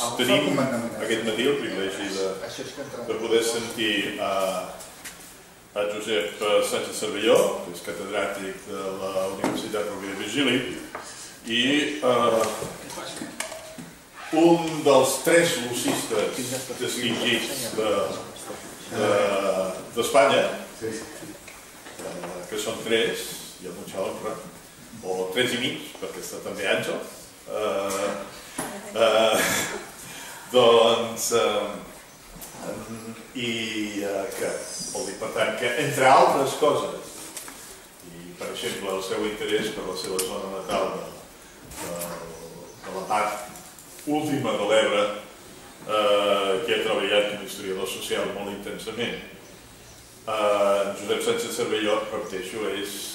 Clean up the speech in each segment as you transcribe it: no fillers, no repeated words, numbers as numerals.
tenim aquest matí el privilegi de poder sentir a Josep Sánchez Cervelló, que és catedràtic de la Universitat Rovira i Virgili, i un dels tres lucistes distingits d'Espanya, que són tres, i amb mucha honra, o tres i mig, perquè està també Àngel, doncs, i que vol dir, per tant, que entre altres coses, i per exemple el seu interès per la seva zona natal de la part última de l'Ebre, que ha treballat com a historiador social molt intensament, Josep Sánchez Cervelló, repeteixo, és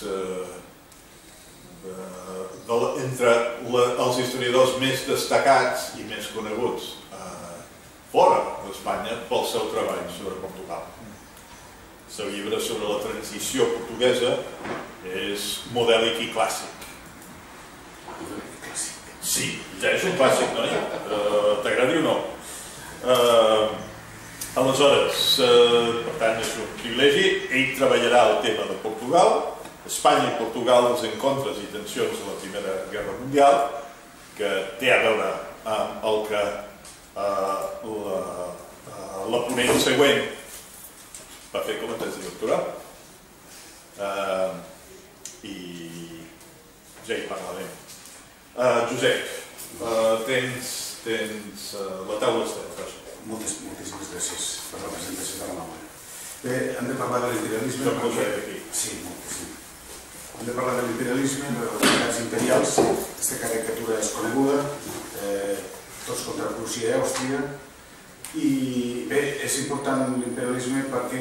entre els historiadors més destacats i més coneguts fora d'Espanya pel seu treball sobre Portugal. El seu llibre sobre la transició portuguesa és modèlic i clàssic. Sí, ja és un clàssic, noi? T'agradi o no? Aleshores, per tant, és un privilegi. Ell treballarà el tema de Portugal, Espanya i Portugal, els encontres i tensions de la Primera Guerra Mundial, que té a veure amb el que la ponent següent va fer com a tesi doctoral. I ja hi parlarem. Josep, tens la taula esteta. Moltíssimes gràcies per la presentació de la nova. Bé, hem de parlar de l'imperialisme. Sí, moltíssim. Hem de parlar de l'imperialisme, de les realitats imperials. Aquesta caricatura és coneguda, tots contra Prússia i Àustria. I bé, és important l'imperialisme perquè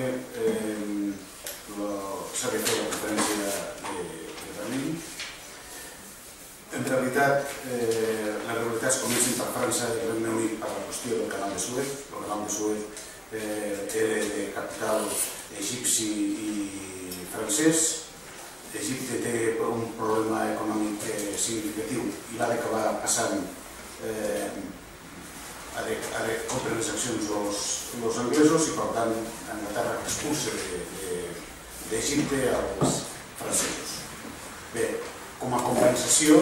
s'ha de fer la referència de Berlín. En realitat, les realitats comencen per França i el Regne Unit per la qüestió del canal de Suez. El canal de Suez era de capital egipci i francès. Egipte té un problema econòmic significatiu i l'ha d'acabar passant, ha de comprar les accions els anglesos i per tant Anglaterra expulsa d'Egipte als francesos. Bé, com a compensació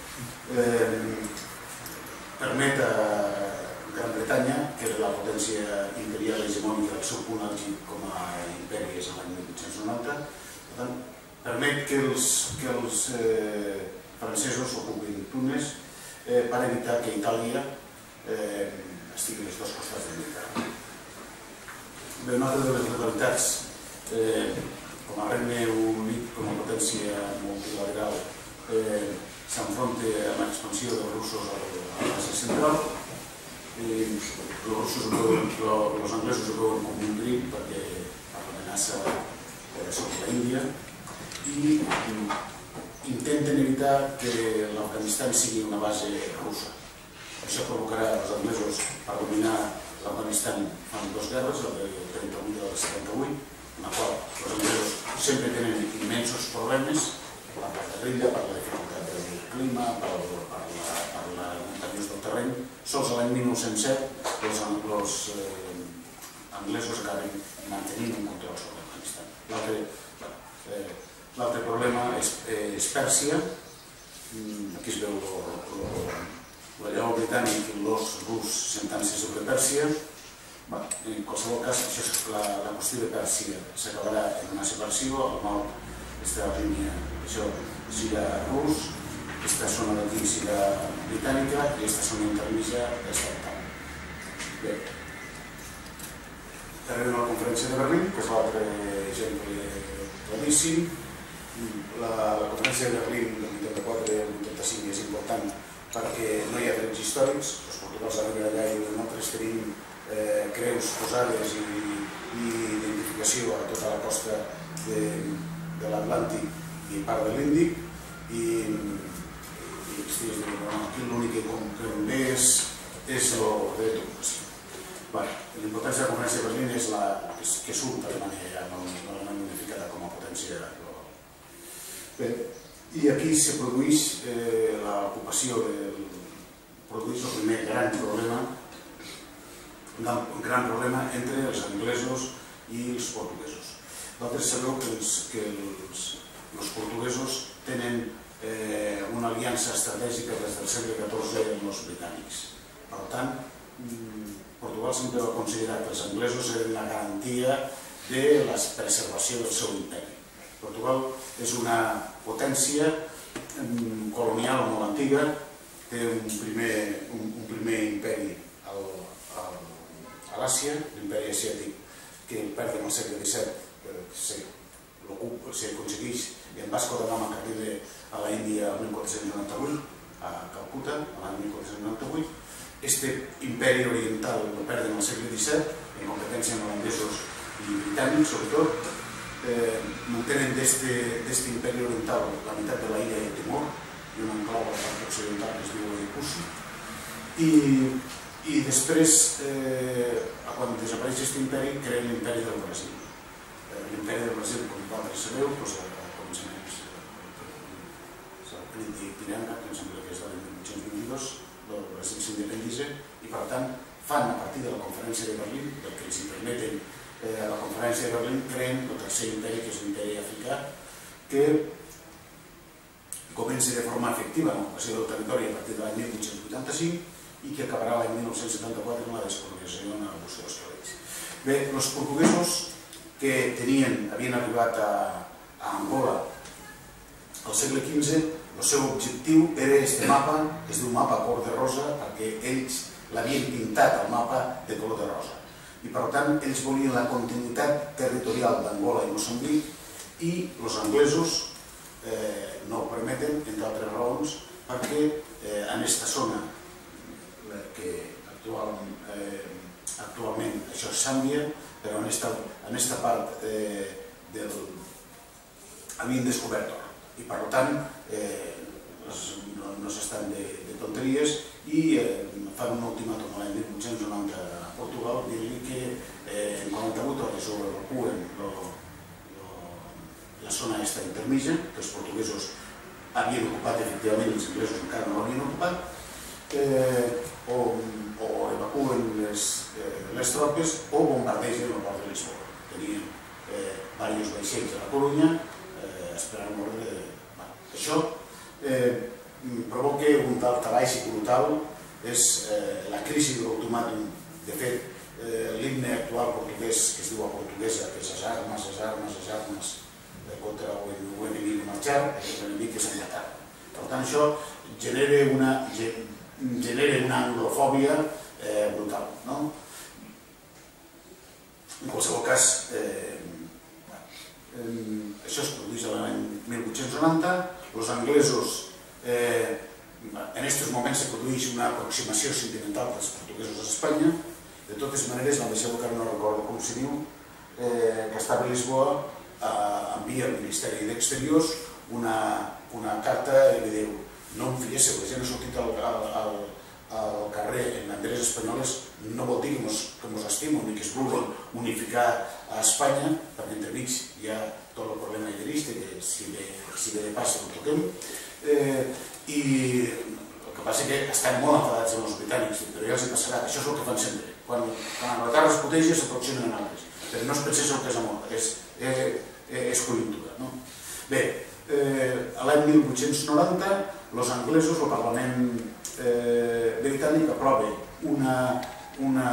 permet a Gran Bretanya, que era la potència imperial hegemònica del seu punt àlgid com a imperi és l'any 1890, per tant, permet que els francesos ocupin Túnez per evitar que Itàlia estigui a les dues costes del Mediterrani. Bé, una altra de les rivalitats com a Regne Unit, com a potència multilateral, s'enfronta amb l'expansió dels russos a l'Àsia Central. Els anglesos ho veuen com un grip perquè l'amenaça sobre l'Índia i intenten evitar que l'Afganistan sigui una base russa. Això provocarà els anglesos per dominar l'Afganistan fan dues guerres, la del 38 i la del 78, en la qual els anglesos sempre tenen immensos problemes per la guerrilla, per la dificultat del clima, per la muntanyós del terreny. Sols l'any 1907 els anglesos acaben mantenint un control sobre l'Afganistan. L'altre problema és Pèrsia. Aquí es veu el lleó britànic i l'os rus sentant-se sobre Pèrsia. En qualsevol cas, la qüestió de Pèrsia s'acabarà en una separació. Al nord està la línia, això serà rus, aquesta zona d'aquí serà britànica i aquesta zona intermitja està octava. Bé, arribem a la conferència de Berlín, que és l'altre exemple claríssim. La conferència de Berlín del 84 i el 85 és important perquè no hi ha drets històrics. Els portuguesos arriben allà i nosaltres tenim creus posades i identificació a tota la costa de l'Atlàntic i part de l'Índic i aquí l'únic que convé és el dret d'ocupació. L'importància de la conferència de Berlín és que surt Alemanya ja no l'han unificada com a potència global. Bé, i aquí se produeix l'ocupació, produeix el primer gran problema un gran problema entre els anglesos i els portuguesos. Vosaltres sabeu que els portuguesos tenen una aliança estratègica des del segle XIV amb els britànics. Per tant, Portugal sempre va considerar que els anglesos eren la garantia de la preservació del seu imperi. Portugal és una potència colonial molt antiga, té un primer imperi a l'Àsia, l'imperi asiàtic, que el perd en el segle XVII, s'aconsegueix en Vasco da Gama, que arriba a l'Índia el 1498, a Calcuta, l'any 1498. Este imperi oriental el perd en el segle XVII, en competència amb holandesos i britànics, sobretot. Mantenen d'este imperi oriental la meitat de l'illa de Timor i un enclau a la part occidental que es diu Ipusi. I després, quan desapareix aquest imperi, creen l'imperi del Brasil. L'imperi del Brasil, com vosaltres sabeu, a començaments del crit d'Ipiranga, que em sembla que és de l'any 1822, el Brasil s'independitza i, per tant, fan a partir de la conferència de Berlín, del que els permeten a la conferència de Berlín, creen el tercer imperi, que és l'imperi africà, que comença de forma efectiva en l'ocupació del territori a partir de l'any 1885 i que acabarà l'any 1974 amb la descolonització en l'evolució dels cabells. Bé, els portuguesos que havien arribat a Angola al segle XV, el seu objectiu era este mapa, que es diu mapa cor de rosa, perquè ells l'havien pintat el mapa de color de rosa. I per tant, ells volien la continuïtat territorial d'Angola i Moçambic i els anglesos no ho permeten, entre altres raons, perquè en aquesta zona, que actualment això és Zàmbia, però en aquesta part havien descobert or. I per tant, no s'estan de tonteries i fan un ultimàtum l'any 1890 a Portugal dient-li que en 48 hores o evacuen la zona esta intermitja, que els portuguesos havien ocupat efectivament i els anglesos encara no l'havien ocupat, o evacuen les tropes o bombardegen el port de Lisboa. Tenien diversos vaixells a la Corunya esperant l'ordre de... Això provoca un daltabaix i brutal, és la crisi de l'ultimàtum. De fet, l'himne actual portuguès, que es diu a portuguesa, que és les armes contra l'enemic marxar, l'enemic és enllatar. Per tant, això genera una anglofòbia brutal. En qualsevol cas, això es produeix l'any 1890, els anglesos, en aquests moments se produeix una aproximació sentimental dels portuguesos a Espanya. De totes maneres, la deixeu que no recordo com se diu, que estava a Lisboa, envia al Ministeri d'Exteriors una carta i li diu: no em fiéssiu, la gent ha sortit al carrer en banderes espanyoles, no vol dir que ens estimen ni que es vulguin unificar a Espanya, perquè entremig hi ha tot el problema idealista, que si ve de pas ho toquem, i el que passa és que estan molt enfadats amb els britànics, però ja els passarà, això és el que fan sempre. Quan Anglaterra es protegeix s'aproximen a altres, però no es penseu que és amor, és conjuntura. Bé, l'any 1890 els anglesos, el Parlament britànic aprova una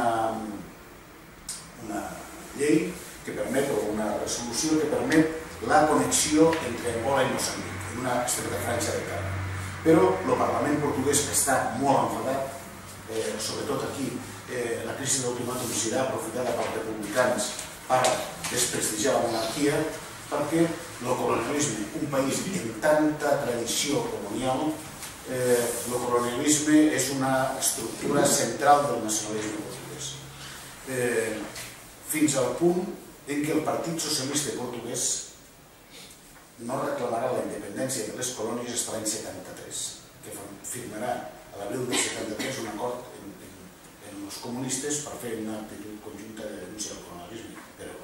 llei que permet, o una resolució que permet la connexió entre Angola i Moçambic, en una estreta franja de terra. Però el Parlament portuguès, que està molt enfadat, sobretot aquí, la crisi del climaticidarà aprofitada pels republicans per desprestigiar la monarquia, perquè el colonialisme, un país amb tanta tradició colonial, el colonialisme és una estructura central del nacionalisme portuguès. Fins al punt en què el Partit Socialista Portuguès no reclamarà la independència de les colònies fins a l'any 73, que firmarà a l'abril del 73 un acord amb els comunistes per fer una actitud conjunta de denúncia del colonialisme.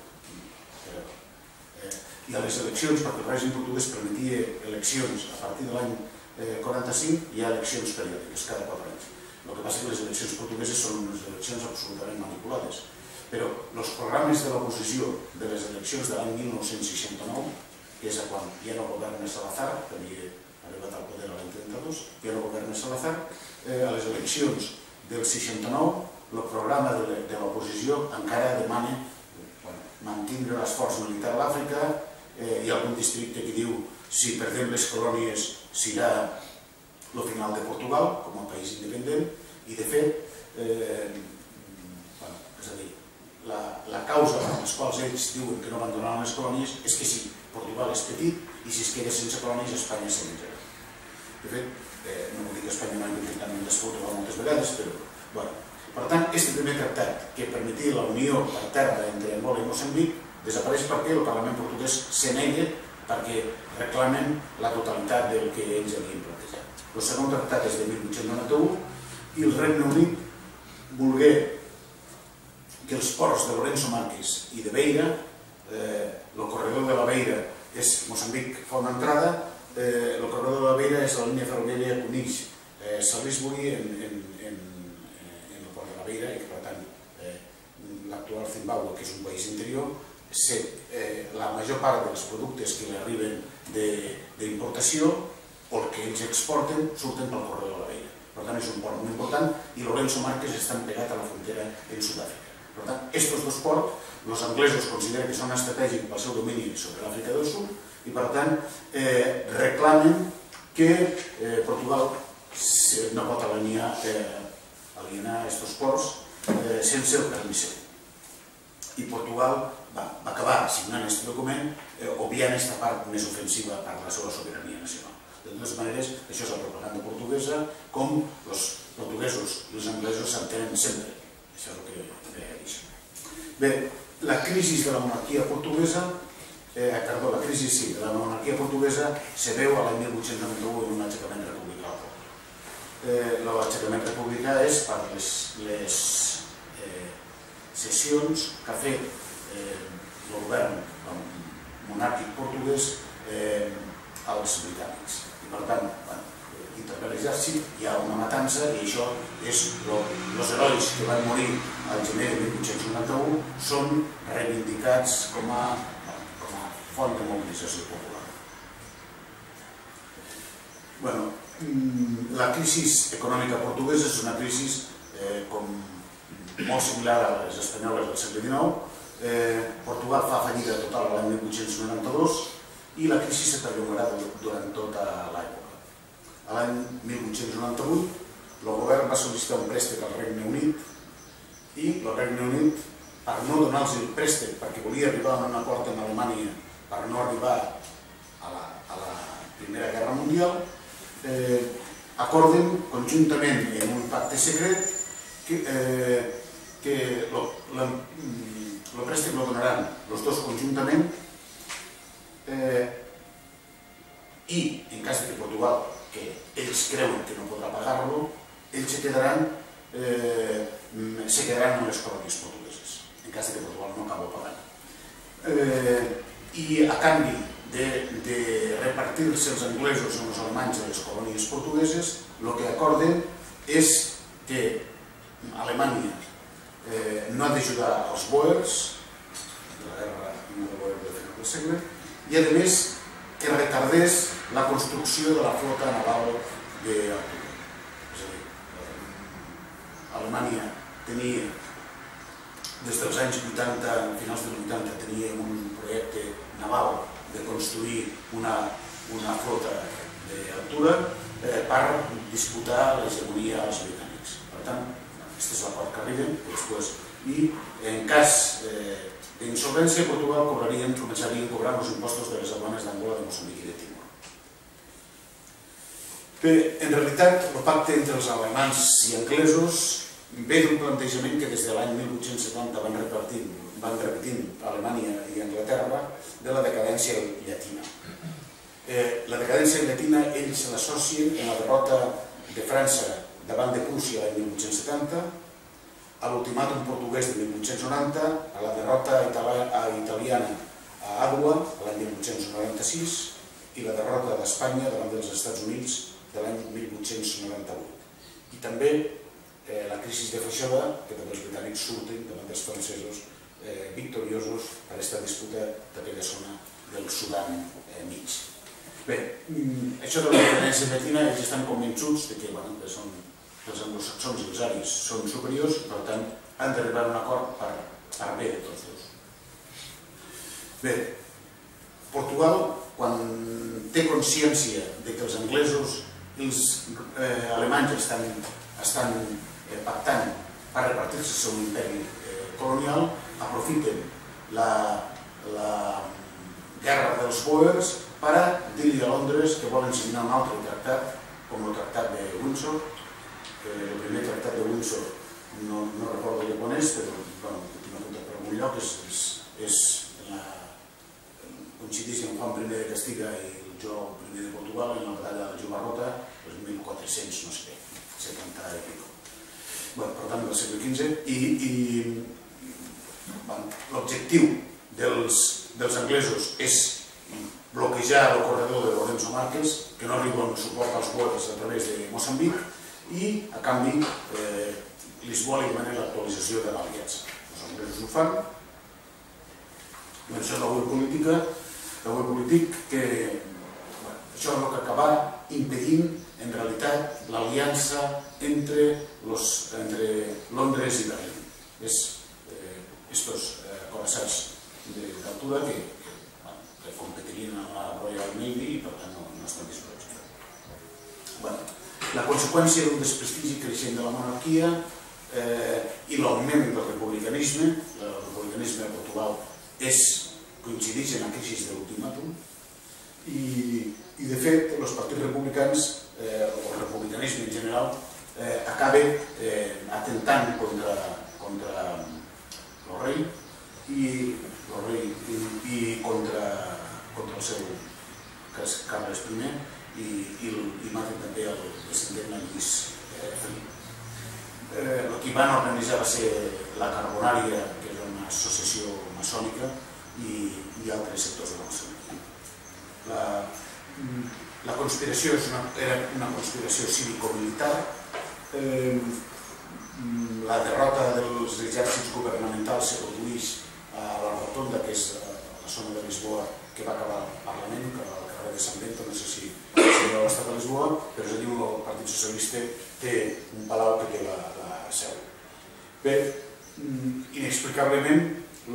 I a les eleccions, perquè el règim portuguès permetia eleccions a partir de l'any 45, hi ha eleccions periòdiques cada 4 anys. El que passa és que les eleccions portugueses són unes eleccions absolutament manipulades. Però els programes de l'oposició de les eleccions de l'any 1969, que és quan ja no governa Salazar, que havia arribat al poder l'any 32, ja no governa Salazar, a les eleccions del 69, el programa de l'oposició encara demana mantindre l'esforç militar a l'Àfrica. Hi ha algun districte que diu si perdem les colònies serà el final de Portugal com a país independent, i de fet, és a dir, la causa per les quals ells diuen que no abandonaran les colònies és que si Portugal és petit i si es queda sense colònies, Espanya se menjarà. De fet, no vull dir que Espanya no ha intentat des Portugal moltes vegades, però... Per tant, aquest primer tractat que permetia la unió per terra entre Angola i Moçambic desapareix perquè el Parlament portuguès se nega perquè reclamen la totalitat del que ells havien plantejat. El segon tractat és de 1891 i el Regne Unit volgué que els ports de Lourenço Marques i de Beira, el corredor de la Beira és Moçambic fa una entrada, el corredor de la Beira és la línia ferroviària que uneix Salisbury en el port de la Beira i que per tant l'actual Zimbàbue, que és un país interior, la major part dels productes que li arriben d'importació o el que ells exporten surten pel corredor de la Beira. Per tant, és un port molt important i Lourenço Marques està pegat a la frontera en Sud-àfrica. Per tant, aquests dos ports, els anglesos consideren que són estratègics pel seu domini sobre l'Àfrica del Sud i per tant reclamen que Portugal no pot alienar aquests ports sense el permís seu. I Portugal va acabar signant aquest document obviant aquesta part més ofensiva per la seva sobirania nacional. De totes maneres, això és la propaganda portuguesa, com els portuguesos i els anglesos s'entenen sempre. Això és el que deia això. Bé, la crisi de la monarquia portuguesa, la crisi de la monarquia portuguesa se veu a l'any 1891 en un aixecament republicà. L'aixecament republicà és per les sessions que ha fet el govern monàrquic portuguès als britànics. I per tant, intervé l'exèrcit, hi ha una matança i això és els herois que van morir al gener de 1891 són reivindicats com a font de mobilització popular. La crisi econòmica portuguesa és una crisi molt similar a les espanyoles del segle XIX. Portugal fa fallida total l'any 1892 i la crisi se perllongarà durant tota l'època. L'any 1898 el govern va sol·licitar un préstec al Regne Unit i el Regne Unit, per no donar-los el préstec perquè volia arribar a un acord amb Alemanya per no arribar a la Primera Guerra Mundial, acorden conjuntament en un pacte secret que el préstec el donaran els dos conjuntament i en cas que Portugal, que ells creuen que no podrà pagar-lo, ells se quedaran en les colònies portugueses, en cas que Portugal no acaba pagant. I a canvi de repartir-se els anglesos i els alemanys de les colònies portugueses, el que acorden és que Alemanya no ha d'ajudar els bòers de la guerra del final del segle i a més que retardés la construcció de la flota naval d'Arturo. És a dir, Alemanya tenia des dels anys 80, finals dels 80, tenia un projecte naval de construir una flota d'altura per disputar l'hegemonia als britànics. Per tant, aquest és l'acord que arriben després. I en cas d'insolvència, Portugal començarien a cobrar els impostos de les aduanes d'Angola, de Moçambic i de Timor. Bé, en realitat, el pacte entre els alemanys i anglesos ve d'un plantejament que des de l'any 1870 van repetint Alemanya i Anglaterra de la decadència llatina. La decadència llatina ells l'associen en la derrota de França davant de Prússia l'any 1870, a l'ultimàtum portuguès de 1890, a la derrota italiana a Àdua l'any 1896 i la derrota d'Espanya davant dels Estats Units de l'any 1898. I també la crisi de feixada, que també els britànics surten davant dels francesos victoriosos per aquesta disputa d'aquella zona del Sudan mig. Bé, això de la independència llatina, ells estan convençuts que els anglosaxons i els aris són superiors i per tant han d'arribar a un acord per bé de tots dos. Bé, Portugal, quan té consciència de que els anglesos i els alemanys estan pactant per repartir-se el seu imperi colonial, aprofiten la guerra dels Boers per dir-li a Londres que volen signar un altre tractat, com el tractat de Windsor. El primer tractat de Windsor no recordo de quan és, però tinc apuntat per algun lloc, coincideix amb Juan I de Castilla i el Jo I de Portugal en la batalla de Jubarrota, el 1400, no sé què, 70 i pico. Per tant, del segle XV, i l'objectiu dels anglesos és bloquejar el corredor de Lorenzo Márquez, que no arriben suport als Boers a través de Moçambic, i, a canvi, Lisboa li demana l'actualització de l'aliança. Els anglesos ho fan, això és la web polític que això és el que acaba impedint, en realitat, l'aliança entre Londres i Berlín. Estos coraçats d'altura que competirien a la Royal Navy i per tant no estan disposats. La conseqüència d'un desprestigi creixent de la monarquia i l'augment del republicanisme, el republicanisme a Portugal coincideix en la crisi de l'ultimàtum i de fet els partits republicans o el republicanisme en general acaba atentant contra el rei i contra el seu Carles I i maten també el descendent de Lluís Felip. El que van organitzar va ser la Carbonària, que era una associació maçònica, i altres sectors de la maçoneria. La conspiració era una conspiració cívico-militar. La derrota dels exèrcits governamentals se produeix a la Rotonda, que és la zona de Lisboa, que va acabar al Parlament, que va al carrer de Sant Bento, no sé si era l'estat de Lisboa, però és a dir, el Partit Socialista té un palau que té la seu. Bé, inexplicablement,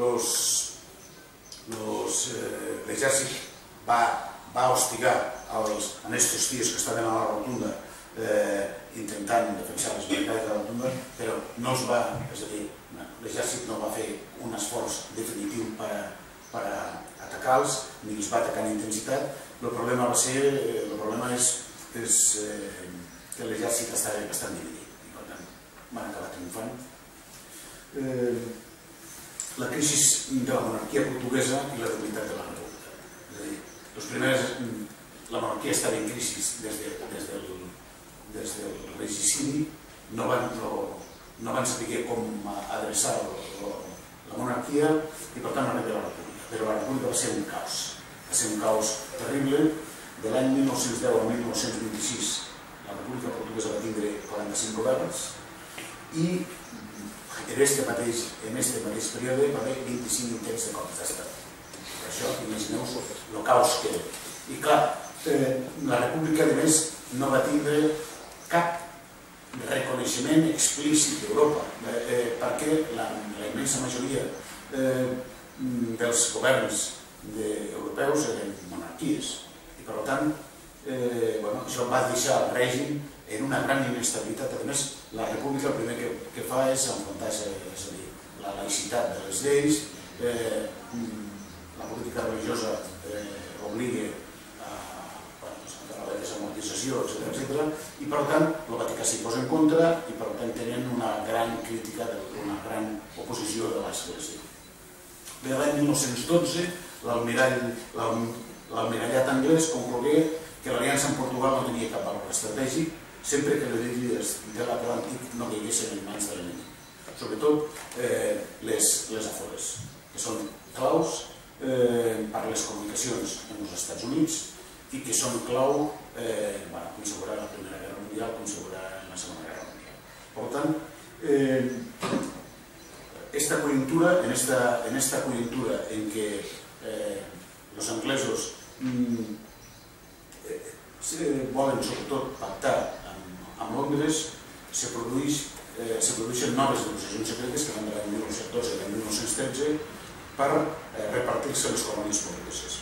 l'exèrcit va hostigar en estos dies que estaven a la Rotunda intentant defensar les barricades de la Rotunda, però no es va, és a dir, l'exèrcit no va fer un esforç definitiu per atacar-los, ni els va atacar en intensitat. El problema és que l'exèrcit estava bastant dividit i per tant van acabar triomfant. La crisi de la monarquia portuguesa i la debilitat de la república. És a dir, la monarquia estava en crisi des del regicidi, no van saber com adreçar la monarquia i per tant van haver la república. Però la república va ser un caos terrible. De l'any 1910 al 1926 la república portuguesa va tindre 45 governs i en aquest mateix període va haver 25 intents de cops d'estat. Per això, imagineu-vos el caos que era. I clar, la república, a més, no va tindre cap reconeixement explícit d'Europa, perquè la immensa majoria dels governs europeus eren monarquies. I per tant, això va deixar el règim en una gran inestabilitat. A més, la república el primer que fa és enfrontar-se, és a dir, la laïcitat de les lleis, la política religiosa obliga a la desamortització, etc. I per tant, el Vaticà s'hi posa en contra i per tant tenen una gran crítica, una gran oposició de l'Església. Bé, l'any 1912, l'almirallat anglès conclogué que l'aliança amb Portugal no tenia cap valor estratègic sempre que les illes de l'Atlàntic no caiguessin en mans de l'enemic. Sobretot les Afores, que són claus per les comunicacions amb els Estats Units i que són clau com s'haurà la Primera Guerra Mundial, com s'haurà la Segona Guerra Mundial. Per tant, esta coyuntura, en esta coyuntura en que los anglesos volen sobretot pactar amb Londres, se produeixen noves negociacions secretes que van de l'any 1912 i l'any 1913 per repartir-se les colònies portugueses.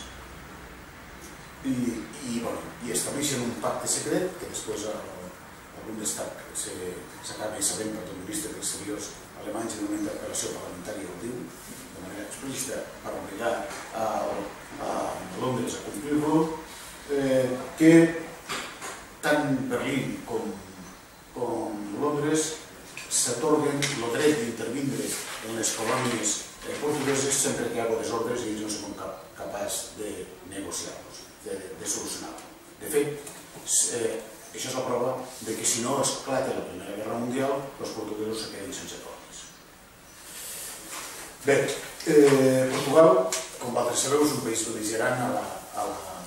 I estableixen un pacte secret que després el Bundestag s'acaba sabent per tot el ministre d'Exteriors alemanys en una interpel·lació parlamentària ho diu de manera explícita per obligar a Londres a complir-lo, que tant Berlín com Londres s'atorguen el dret d'intervindre en les colònies portugueses sempre que hi ha desordres i ells no són capaços de negociar-los, de solucionar-los. De fet, això és la prova que si no esclata la Primera Guerra Mundial, els portuguesos se queden sense colònies. Bé, Portugal, com vosaltres sabeu, és un país bel·ligerant a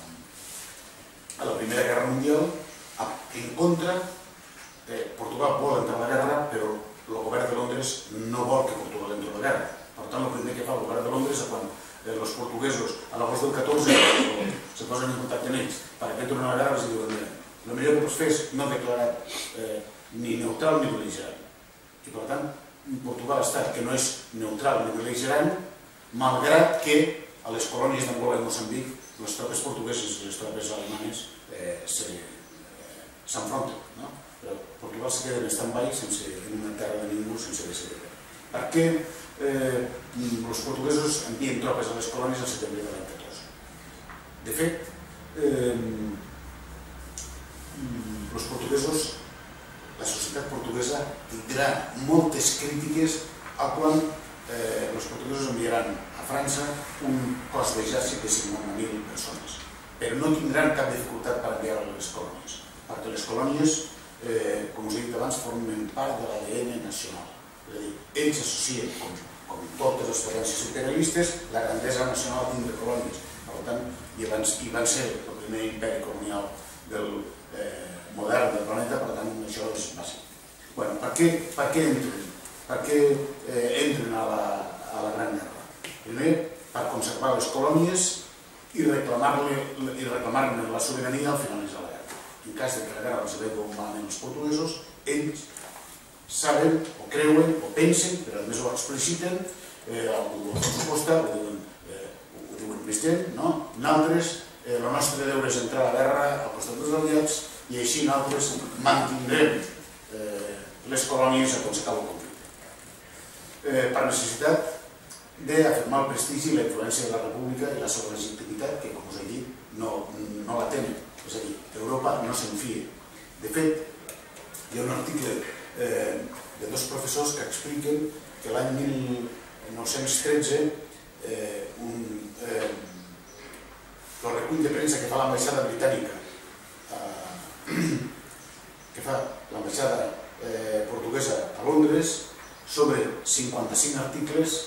la Primera Guerra Mundial. En contra, Portugal vol entrar a la guerra, però el govern de Londres no vol que Portugal entri a la guerra. Per tant, el primer que fa el govern de Londres és quan els portuguesos a l'agost del 14 se posen en contacte amb ells perquè tornen a la guerra, els diuen: mira, el millor que pots fer és no declarar ni neutral ni bel·ligerant. I per tant, Portugal ha estat que no és neutral ni bel·ligerant, malgrat que a les colònies d'Angola i Moçambic les tropes portugueses i les tropes alemanes s'enfronten. Però Portugal se queda en stand-by en una terra de ningú sense decidir. Per què els portuguesos envien tropes a les colònies al setembre de l'any 14? De fet, els portuguesos, la societat portuguesa tindrà moltes crítiques a quan els portuguesos enviaran a França un cos d'exèrcit de 50.000 persones, però no tindran cap dificultat per enviar a les colònies, perquè les colònies, com us he dit abans, formen part de l'ADN nacional. És a dir, ells associen, com totes les potències imperialistes, la grandesa nacional a tindre colònies. Per tant, i van ser el primer imperi colonial modern del planeta, per tant, això és bàsic. Per què entren? Per què entren a la Gran Guerra? Primer, per conservar les colònies i reclamar-ne la sobirania al finalitzar la guerra. En cas que la guerra els ve malament els portuguesos, ells saben, o creuen, o pensen, però a més ho expliciten, Alfonso Costa ho diuen més gent, nosaltres, el nostre deure és entrar a la guerra al costat dels aliats i així nosaltres mantindrem les colònies a quan s'acaba el conflicte. Per necessitat d'afirmar el prestigi i la influència de la república i la seva legitimitat, que, com us he dit, no la tenen. És a dir, Europa no se'n fia. De fet, hi ha un article de dos professors que expliquen que l'any 1913 el recull de premsa que fa l'ambaixada britànica, que fa l'ambaixada portuguesa a Londres, sobre 55 articles,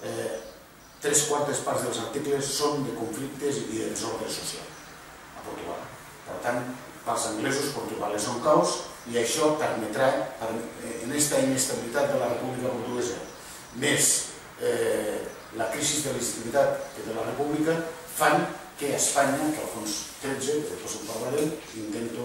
3/4 parts dels articles són de conflictes i de desordre social a Portugal. Per tant, pels anglesos Portugal és un caos i això permetrà, en aquesta inestabilitat de la República Portuguesa, més la crisi de legitimitat que té la República, fan que Espanya, que Alfons XIII, que després en parlarem, intenta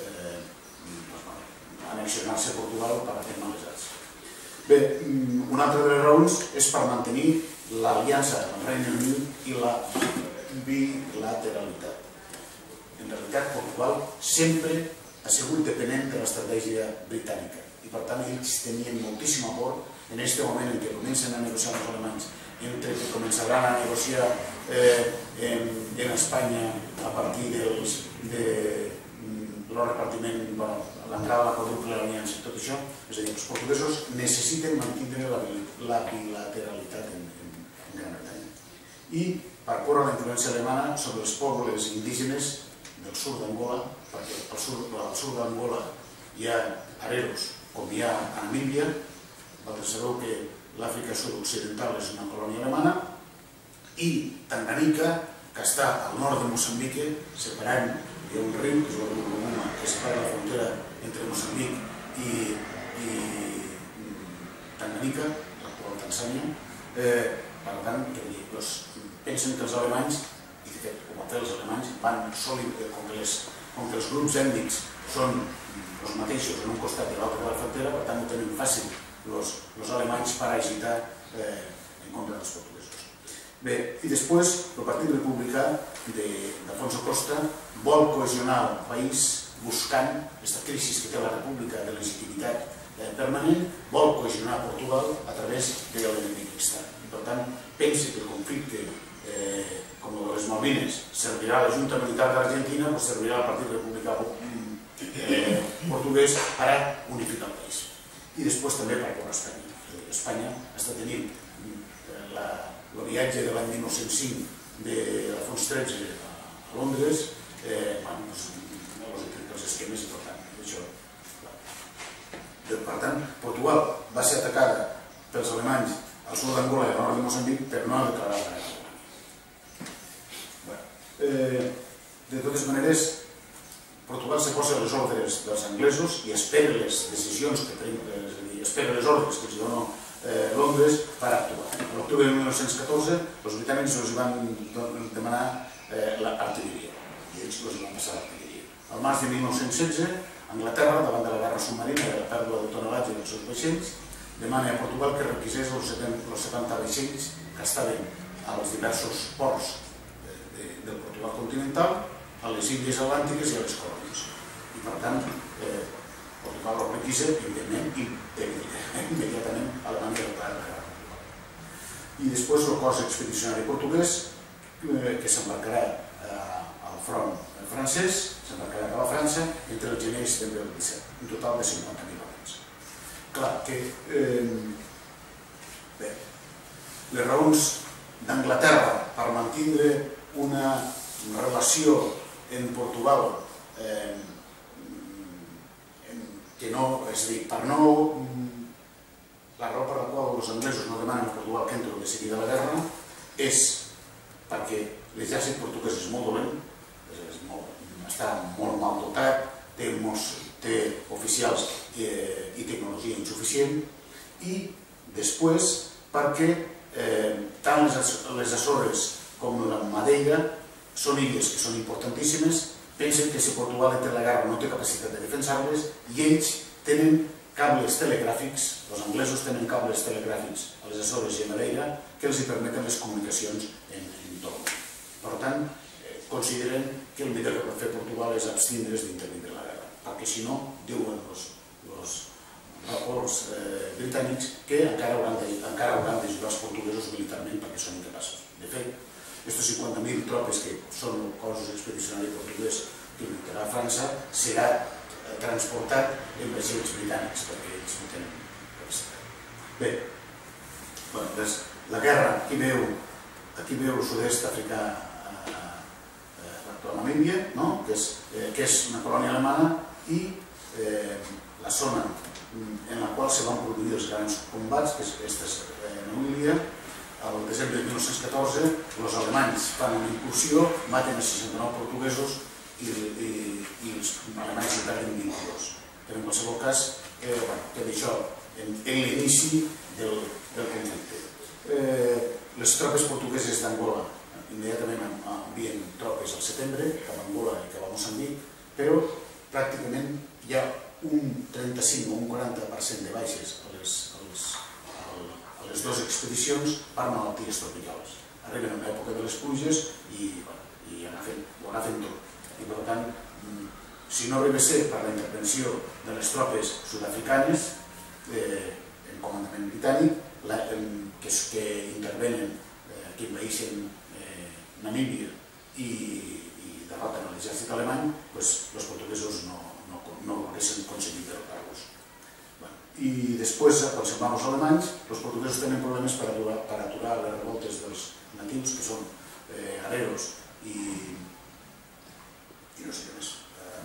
annexionar-se a Portugal per atendre les arts. Bé, una altra de les raons és per mantenir l'aliança amb el Regne Unit i la bilateralitat. En realitat, Portugal sempre ha sigut dependent de l'estratègia britànica i per tant ells tenien moltíssim aport en aquest moment en què comencen a negociar els alemanys, entre que començaran a negociar en Espanya a partir del repartiment, l'entrada a la quadruple aliança i tot això. És a dir, els portuguesos necessiten mantenir la bilateralitat en Gran Bretanya. I per córrer la influència alemana sobre els pobles indígenes del sud d'Angola, perquè al sud d'Angola hi ha areros com hi ha a Namíbia. Vosaltres sabeu que l'Àfrica sud-occidental és una colònia alemana, i Tanganyika, que està al nord de Moçambic, separant, hi ha un riu, que és el riu Rovuma, que separa la frontera entre Moçambic i Tanganyika, l'actual Tanzània. Per tant, pensen que els alemanys, i de fet, com a fer els alemanys, van com que els grups ètnics són els mateixos en un costat i l'altre de la frontera, per tant ho tenen fàcil els alemanys per agitar en contra dels portuguesos. Bé, i després el Partit Republicà d'Alfonso Costa vol cohesionar el país buscant aquesta crisi que té la república de legitimitat permanent, vol cohesionar Portugal a través de l'enemic extern. I per tant, pensa que el conflicte com el de les Malvines servirà a la Junta Militar d'Argentina, doncs servirà al Partit Republicà portuguès per a unificar el país. I després també per a Espanya. Espanya està tenint el viatge de l'any 1905 d'Alfons XIII a Londres, els esquemes i per tant. Per tant, Portugal va ser atacada pels alemanys al sud d'Angola i al nord de Moçambic per no declarar la guerra. De totes maneres, Portugal se posa a les ordres dels anglesos i espera les decisions espera les ordres que els dona Londres per actuar. A l'octubre de 1914, els britànics els van demanar l'artilleria i ells els van passar l'artilleria. Al març de 1916, Anglaterra, davant de la guerra submarina i de la pèrdua de tonelatge dels seus vaixells, demana a Portugal que requisés els 70 vaixells que estaven als diversos ports del Portugal continental, a les Índies Atlàntiques i a les colònies. I per tant, Portugal ho requisa immediatament Alemanya declara la guerra a Portugal. I després el cos expedicionari portuguès, que s'embarcarà al front francès, s'embarcarà cap a França entre el gener i setembre del 17, un total de 50.000 homes. Clar que les raons d'Anglaterra per mantindre una relació en Portugal que no, és a dir, per no... La raó per la qual els anglesos no demanen a Portugal que entri de seguida a la guerra és perquè l'exèrcit portuguès és molt dolent, està molt mal dotat, té oficials i tecnologia insuficient, i després perquè tant les Açores com la Madeira són illes que són importantíssimes, pensen que si Portugal entra a la guerra no té capacitat de defensar-les i ells tenen cables telegràfics, els anglesos tenen cables telegràfics a les Açores i a Madeira que els permeten les comunicacions en tot el món. Per tant, consideren que el millor que pot fer Portugal és abstindre's d'intervindre la guerra, perquè si no, diuen els reports britànics que encara hauran d'ajudar els portuguesos militarment perquè són incapaços. De fet, aquests 50.000 tropes que són el cos expedicionari portuguès que lluitarà a França serà transportat en vaixells britànics perquè ells no tenen capacitat. Bé, la guerra, aquí veu el sud-est africà, l'actual Namíbia, que és una colònia alemana, i la zona en la qual se van produir els grans combats, que és aquesta Namíbia. Al desembre de 1914, els alemanys fan una incursió, maten a 69 portuguesos i els alemanys en perden 22. Però en qualsevol cas, tot això en l'inici del conflicte. Les tropes portugueses d'Angola immediatament envien tropes al setembre cap a Angola i cap a Moçambic, però pràcticament hi ha un 35 o un 40% de baixes a les dues expedicions per malalties tropicals. Arriben en l'època de les pluges i ho anar fent tot. I per tant, si no arriba a ser per la intervenció de les tropes sud-africanes en comandament britànic, que intervenen, que envaeixen Namíbia i derroten l'exèrcit alemany, els portuguesos no haguessin aconseguit derrotar-los. I després, quan se'n van els alemanys, els portuguesos tenen problemes per aturar les revoltes dels natius, que són areros i no sé què més.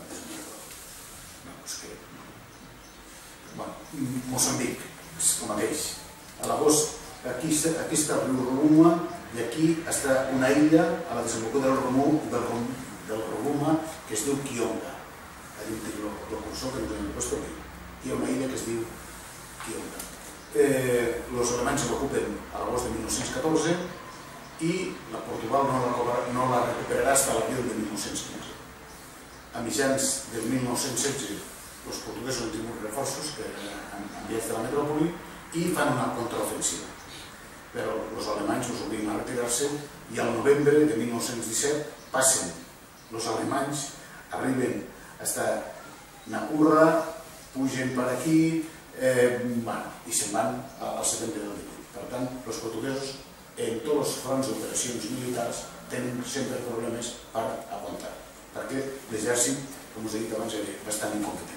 Moçambic, el mateix. A l'agost, aquí està el riu Rovuma i aquí està una illa a la desembocadura del Rovuma que es diu Kionga. Allí tinc el cursor que ens hem posat aquí. Hi ha una illa que es diu Kionga. els alemanys l'ocupen a l'agost de 1914 i Portugal no la recuperarà fins a l'abril de 1915. A mitjans del 1916 els portuguesos han tingut reforços enviats de la metròpoli i fan una contraofensiva. Però els alemanys els obliguen a retirar-se i al novembre de 1917 passen els alemanys, arriben fins a Nacurra, pugen per aquí i se'n van al setembre del 18. Per tant, els portuguesos en tots els fronts d'operacions militars tenen sempre problemes per aguantar, perquè l'exèrcit, com us he dit abans, era bastant incompetent.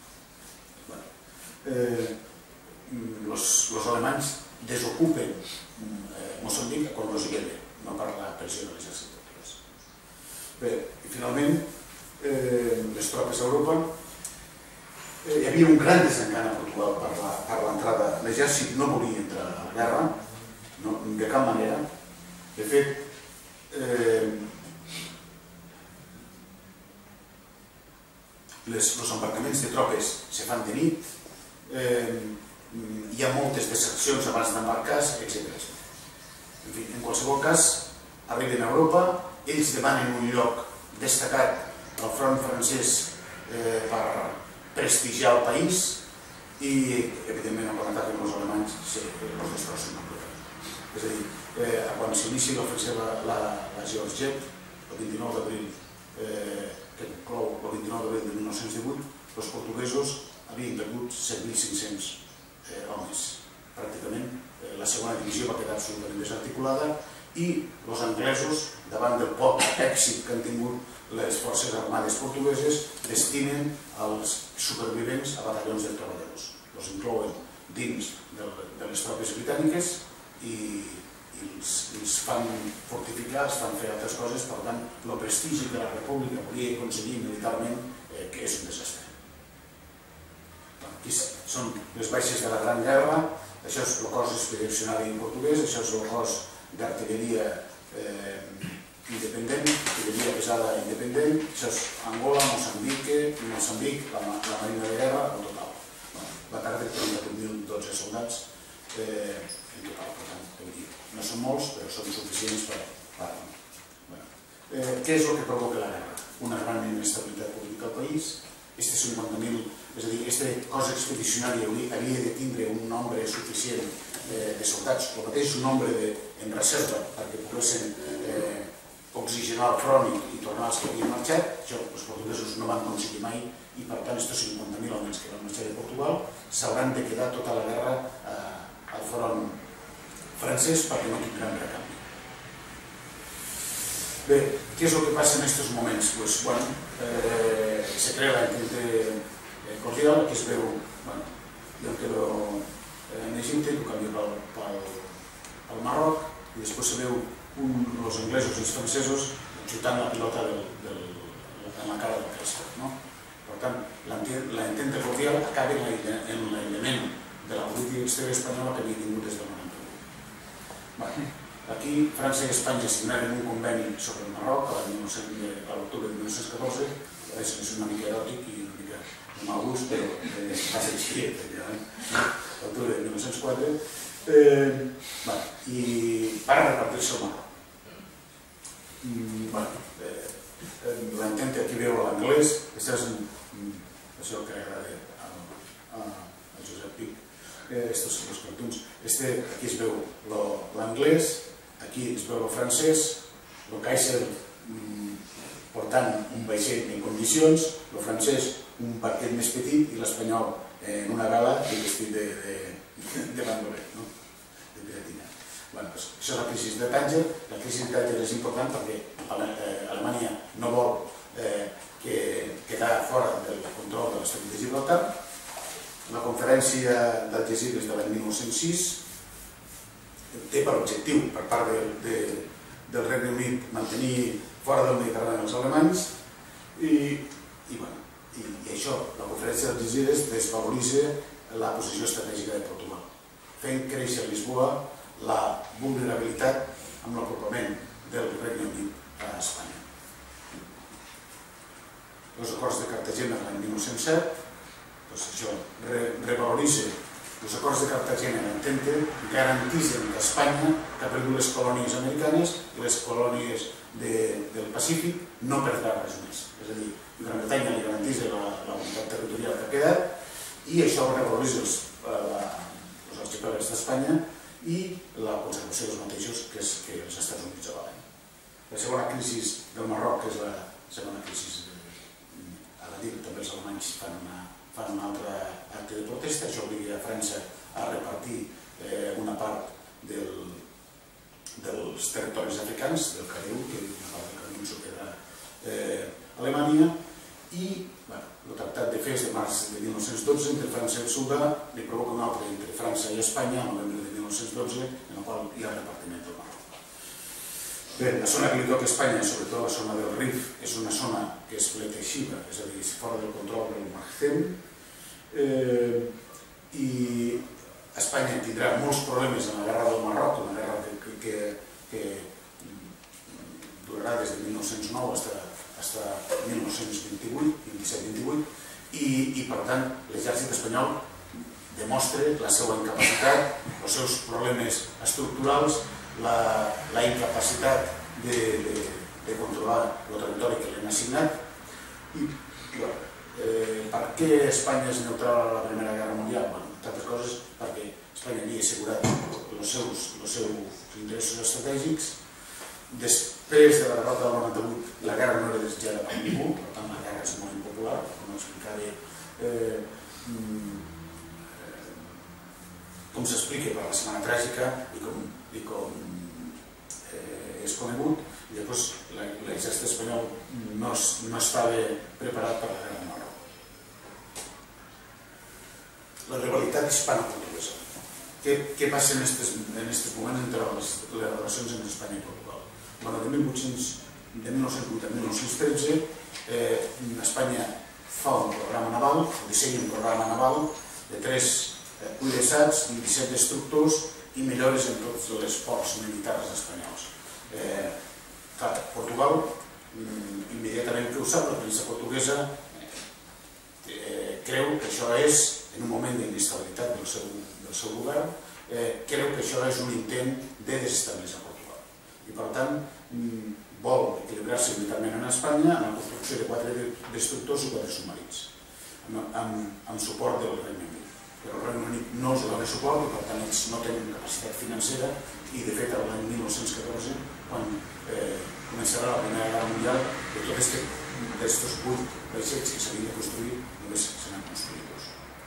Els alemanys desocupen Moçambic quan els lleva, no per la pressió de l'exèrcit portuguès. Bé, i finalment, les tropes a Europa, hi havia un gran desencant a Portugal per l'entrada. L'exèrcit no volia entrar a la guerra, de cap manera. De fet, els embarcaments de tropes se fan de nit, hi ha moltes desercions abans d'embarcar, etc. En qualsevol cas, arriben a Europa, ells demanen un lloc destacat al front francès per prestigiar el país i, evidentment, amb l'atac amb els alemanys els destrossen completament. És a dir, quan s'inicia l'ofensiva la Georgette, el 29 d'abril, que conclou el 29 d'abril de 1918, els portuguesos havien perdut 7.500 homes. Pràcticament la segona divisió va quedar absolutament desarticulada i els anglesos, davant del poc èxit que han tingut les forces armades portugueses, destinen els supervivents a batallons de treballadors. Els inclouen dins de les tropes britàniques i els fan fortificar, els fan fer altres coses. Per tant, el prestigi que la República volia aconseguir militarment, que és un desastre. Aquí són les baixes de la Gran Guerra, això és el cos expedicionari portuguès, això és el cos d'artilleria independent, artilleria pesada independent, això és Angola, Moçambic, la Marina de Guerra, en total. Va perdre 38.012 soldats en total, per tant, no són molts, però són suficients per... Què és el que provoca la guerra? Una gran inestabilitat política al país, este 50.000, és a dir, este cos expedicionari havia de tindre un nombre suficient de soldats, el mateix nombre en reserva perquè poguessin oxigenar el front i tornar als que havien marxat. Això els portuguesos no van aconseguir mai i per tant aquests 50.000 homes que van marxar de Portugal s'hauran de quedar tota la guerra al front francès perquè no tindran recanvi. Bé, què és el que passa en aquests moments? Se crea l'entente cordial, que es veu, jo quedo en Egipte, tu canvio pel Marroc, i després se veu els anglesos i els francesos xutant la pilota en la cara del Crespo. Per tant, l'entente cordial acaba en l'aïllament de la política exterior espanyola que havia tingut des del 91. Aquí, França i Espanya signaren un conveni sobre el Marroc a l'octubre de 1914, és una mica eròtic i una mica de mal gust, però va ser així, l'octubre de 1904, i para repartir-se el Marroc. L'entente aquí veu l'anglès, això és el que agrada a Josep Pic, estos són els cartoons. Aquí es veu l'anglès, aquí es veu el francès, el Kaiser portant un vaixell en condicions, el francès un barquet més petit i l'espanyol en una vela i vestit de bandoler, de piratina. Això és la crisi de Tànger. La crisi de Tànger és important perquè Alemanya no vol quedar fora del control de l'Estret de Gibraltar. La conferència d'Algesires de l'any 1906 té per objectiu, per part del Regne Unit, mantenir fora del Mediterrani els alemanys i això, la conferència d'Algesires desvaloritza la posició estratègica de Portugal, fent créixer a Lisboa la vulnerabilitat amb l'apropament del Regne Unit a Espanya. Els acords de Cartagena l'any 1907, això revaloritza Els acords de Cartagena d'Entente garantitzen que Espanya, que ha perdut les colònies americanes i les colònies del Pacífic, no perdrà res més. És a dir, Gran Bretanya li garanteix la unitat territorial que ha quedat i això revaloreix els arxipèlags d'Espanya i la conservació dels mateixos, que és que els Estats Units avalen. La segona crisi del Marroc, que és la segona crisi, ara dir, també els alemanys fan un altre acte de protesta, això obliga a França a repartir una part dels territoris africans, del Carib, que una part del Carib s'ho queda Alemanya, i el Tractat de Fes de març de 1912 entre França i el Sudà li provoca un altre entre França i Espanya a novembre de 1912, en el qual hi ha repartiment del Marroc. Bé, la zona que li toca a Espanya, sobretot la zona del Rif, és una zona que és protegida, és a dir, fora del control del Maghreb, i Espanya tindrà molts problemes en la guerra del Marroc, una guerra que durarà des de 1909 fins a 1927-28, i per tant l'exèrcit espanyol demostra la seva incapacitat, els seus problemes estructurals, la incapacitat de controlar el territori que li han assignat. I per què Espanya és neutral a la Primera Guerra Mundial? Entre altres coses perquè Espanya havia assegurat els seus interessos estratègics. Després de la derrota del 98, la guerra no era desitjada per ningú, per tant la guerra és molt impopular, com explicaré com s'explica per la Setmana Tràgica i com és conegut, i després l'exèrcit espanyol no estava preparat per la guerra del Marroc. La rivalitat hispano-portuguesa. Què passa en aquests moments entre les relacions entre Espanya i Portugal? De 1908 a 1913, Espanya fa un programa naval, dissenya un programa naval de 3 cuirassats, 27 destructors i millores en tots els ports militars espanyols. Portugal, immediatament que ho sap, la premsa portuguesa creu que això és, en un moment d'inestabilitat del seu govern, creu que això és un intent de desestabilitzar Portugal. I per tant, vol equilibrar-se militarment en Espanya amb la construcció de 4 destructors i 4 submarins, amb suport del Regne Unit. Però el Regne Unit no els dona suport i per tant ells no tenen capacitat financera i de fet l'any 1914, quan començarà la Primera Guerra Mundial, de tots aquests 8 vaixells que s'havien de construir, només se n'han construït 2.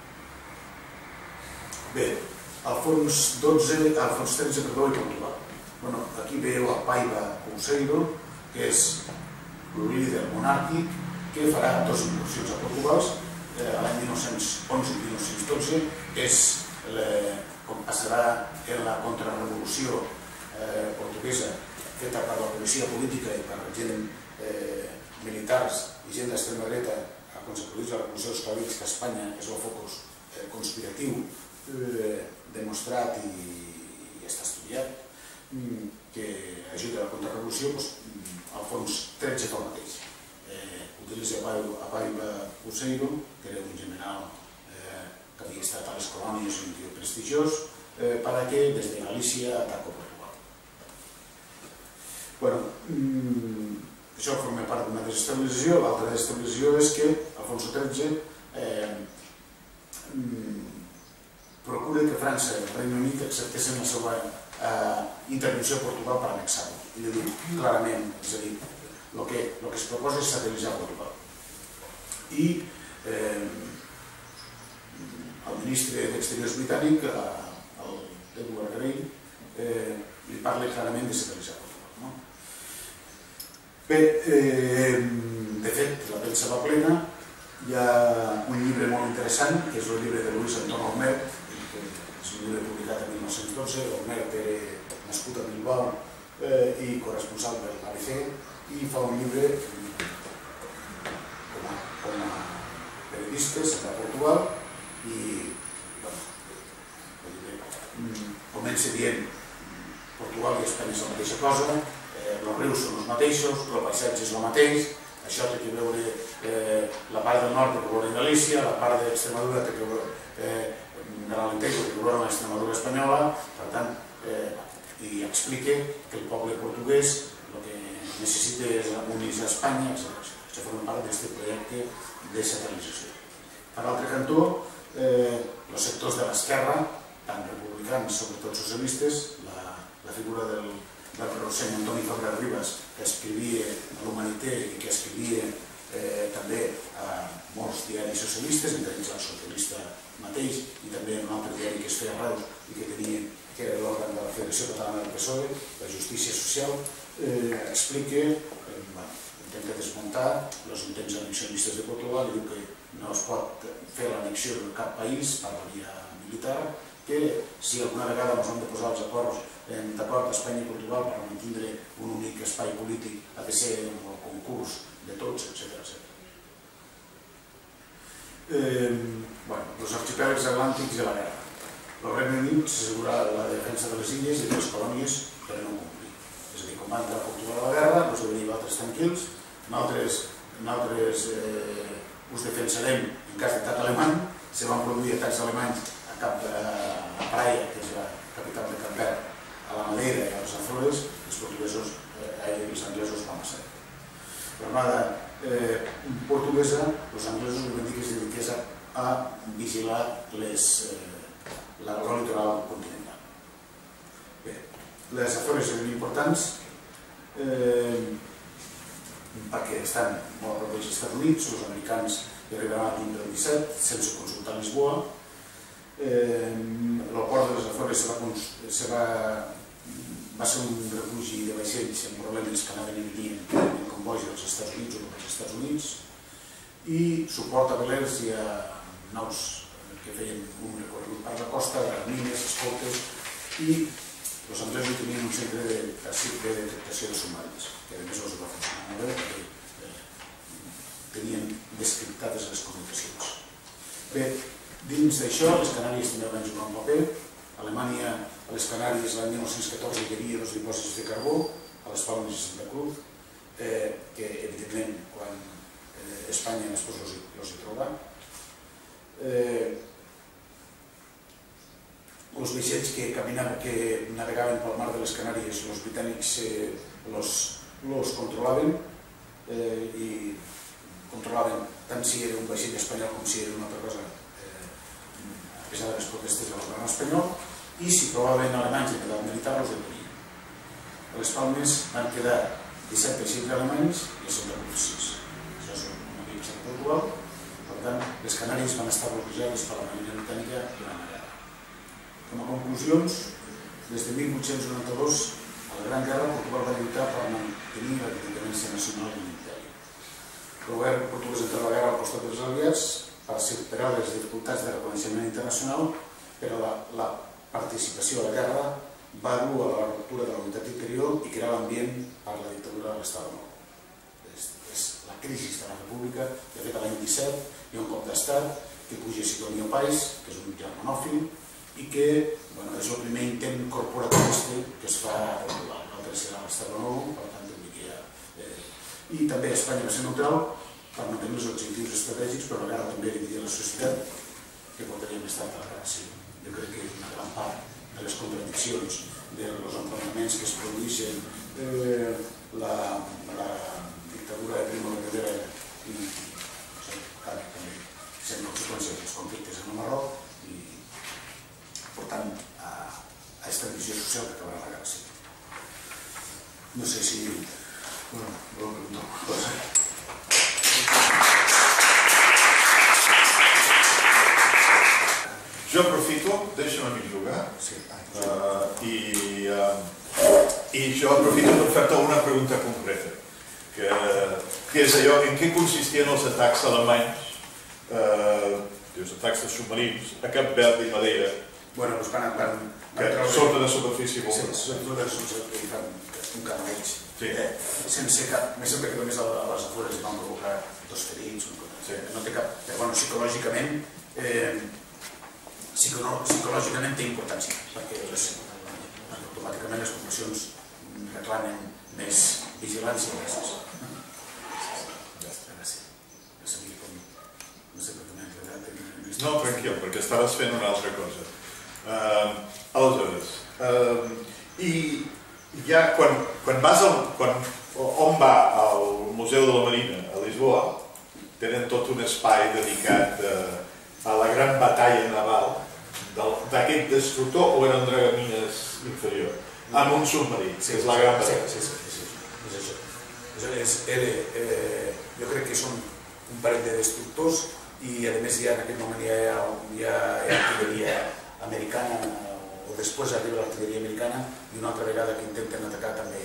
Bé, Alfons XIII i Portugal. Aquí veieu a Paiva Couceiro, que és el líder monàrquic que farà 2 incursions a Portugal l'any 1911 i 1912. És com passarà en la contrarrevolució portuguesa feta per la policia política i per gent militars i gent d'extrema dreta quan se produeix la revolució dels còlics, que Espanya és el focus conspiratiu demostrat i està estudiat, que ajuda a la contrarrevolució. Alfons XIII fa el mateix. Utilitza a Paiva Couceiro, que era un general que havia estat a les colònies, un tio prestigiós, perquè des de Galícia ataca Portugal. Això forma part d'una desestabilització. L'altra desestabilització és que Alfonso XIII procura que França i el Regne Unit acceptessin la seva intervenció a Portugal per annexar-lo. I li diu clarament, és a dir, el que es proposa és satelitzar Portugal. I el ministre d'Exteriors britànic, el Edward Grey, li parla clarament de satelitzar Portugal. Bé, de fet, la premsa va plena. Hi ha un llibre molt interessant, que és el llibre de Luis Antón Olmert, que és un llibre publicat en 1912. Olmert era nascut a Bilbao i corresponsal de l'ABC, i fa un llibre com a periodista, se'n va a Portugal, i comença dient Portugal i Espanya és la mateixa cosa, els rius són els mateixos, el paisatge és el mateix, això té que veure la part del nord té que veure Galícia, la part d'Extremadura té que veure de l'Alentejo que trobem a l'Extremadura espanyola, per tant, i explica que el poble portuguès el que necessita és unir-se a Espanya, etc. Això forma part d'aquest projecte de centralització. Per l'altre cantó, els sectors de l'esquerra, tant republicans, sobretot socialistes, la figura del Rossell Antoni Fabra Ribas, que escrivia a l'Humanité i que escrivia també a molts diaris socialistes, entre ells el Socialista mateix, i també en un altre diari que es feia a Reus i que era l'òrgan de la Federació Catalana del PSOE, la Justícia Social, explica, intenta desmuntar els intents annexionistes de Portugal i diu que no es pot fer l'annexió de cap país per la via militar, que si alguna vegada ens hem de posar els acords d'acord Espanya i Portugal per mantindre un únic espai polític ha de ser el concurs de tots, etc. Els arxipèlags atlàntics i la guerra. El Regne Unit s'assegura la defensa de les illes i de les colònies per no complir. És a dir, quan van entrar a Portugal a la guerra, els venia altres tranquils, nosaltres us defensarem en cas d'atac alemany. Se van produir atacs alemanys a Praia, que és la capital de Cap Verd, a la Madeira i a les Açores, els anglesos van passar. L'armada portuguesa, els anglesos van dir que es dediqués a vigilar el litoral continental. Les Açores eren importants perquè estan molt a prop dels Estats Units, els americans hi arribaran a l'any del 17 sense consultar Lisboa. El port de les Açores va ser un refugi de vaixells amb problemes que anaven i venien en convois dels Estats Units o dels Estats Units i suport a velers i a naus que feien un recorregut per la costa, mines, escoltes, i els anglesos tenien un centre de detectació de submarins, que a més els va funcionar molt bé perquè tenien descriptades les comunicacions. Bé, dins d'això, les Canàries també van jugar un paper. A Alemanya, a les Canàries, l'any 1914 hi havia dos dipòsits de carbó, a les Palmes i Santa Cruz, que evidentment quan Espanya després els hi troba. Els vaixells que navegaven pel mar de les Canàries, els britànics els controlaven i controlaven tant si era un vaixell espanyol com si era una altra cosa a pesar de les protestes del govern espanyol, i si trobaven alemanys en edat militar els detenien. A les Palmes van quedar 17 vaixells alemanys i a Santa Cruz 6. Això és una mica de Portugal. Per tant, les Canàries van estar bloquejades per la marina britànica durant la guerra. Com a conclusions, des de 1892, a la Gran Guerra, Portugal va lluitar per mantenir la independència nacional i unitària. El govern portuguès entrà a la guerra al costat dels aliats per superar les dificultats de reconeixement internacional, però la participació a la guerra va dur a la ruptura de la unitat interior i crear l'ambient per a la dictadura de l'Estat nou. És la crisi de la República. De fet, l'any 17 hi ha un cop d'estat que puja Sidonio Pais, que és un germanòfil, i que és el primer intent corporativista que es fa a Portugal. L'altre serà l'Estat nou, per tant, i també Espanya va ser neutral per mantenir els objectius estratègics, però la guerra també dividia la societat, que portaria més tard a la guerra civil. Jo crec que una gran part de les contradiccions dels enfrontaments que es produeixen la dictadura de Primo de Rivera i també sent conseqüències dels conflictes en el Marroc i portant a aquesta divisió social que acabarà la guerra civil. No sé si... Voleu preguntar alguna cosa? Jo aprofito, deixa'm a mi jugar, i jo aprofito per fer-te una pregunta concreta, que és allò, en què consistien els atacs alemanys, els atacs de submarins, a Cap Verd i Madeira, que surten a superfície voltant. Sí, un carneig, sense cap, més sempre que només a les afores van provocar dos ferits, no té cap, però psicològicament té importància, perquè automàticament les poblacions reclamen més vigilància. Gràcies. Ja sabia com... No sé per què m'he enredat en No, tranquil, perquè estaves fent una altra cosa. Aleshores, i ja quan vas on va al Museu de la Marina, a Lisboa, tenen tot un espai dedicat a la gran batalla naval d'aquest destructor, o eren dragamines inferior, amb un submarí, que és la gran batalla. És això. Jo crec que són un parell de destructors i a més en aquest moment hi ha artilleria americana, o després arriba l'artilleria americana, i una altra vegada que intenten atacar també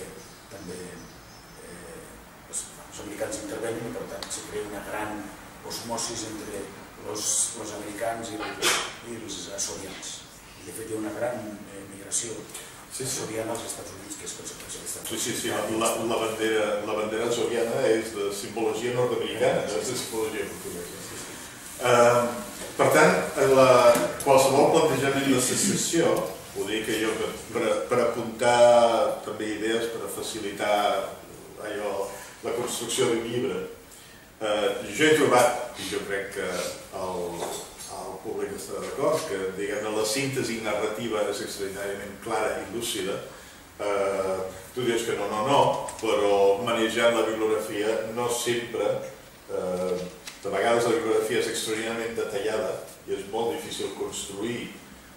els americans intervenen, i per tant se crea una gran osmosis entre els americans i els açorians. De fet hi ha una gran migració açoriana als Estats Units, que és conseqüència d'Estats Units. Sí, la bandera açoriana és de simbologia nord-americana, no és de simbologia portuguesa. Per tant, qualsevol plantejament de secessió, ho dic jo per apuntar també idees, per facilitar la construcció d'un llibre, jo he trobat, i jo crec que el públic estarà d'acord, que diguem-ne la síntesi narrativa és extraordinàriament clara i lúcida. Tu dius que no, però manejant la bibliografia no sempre, de vegades la bibliografia és extraordinàriament detallada i és molt difícil construir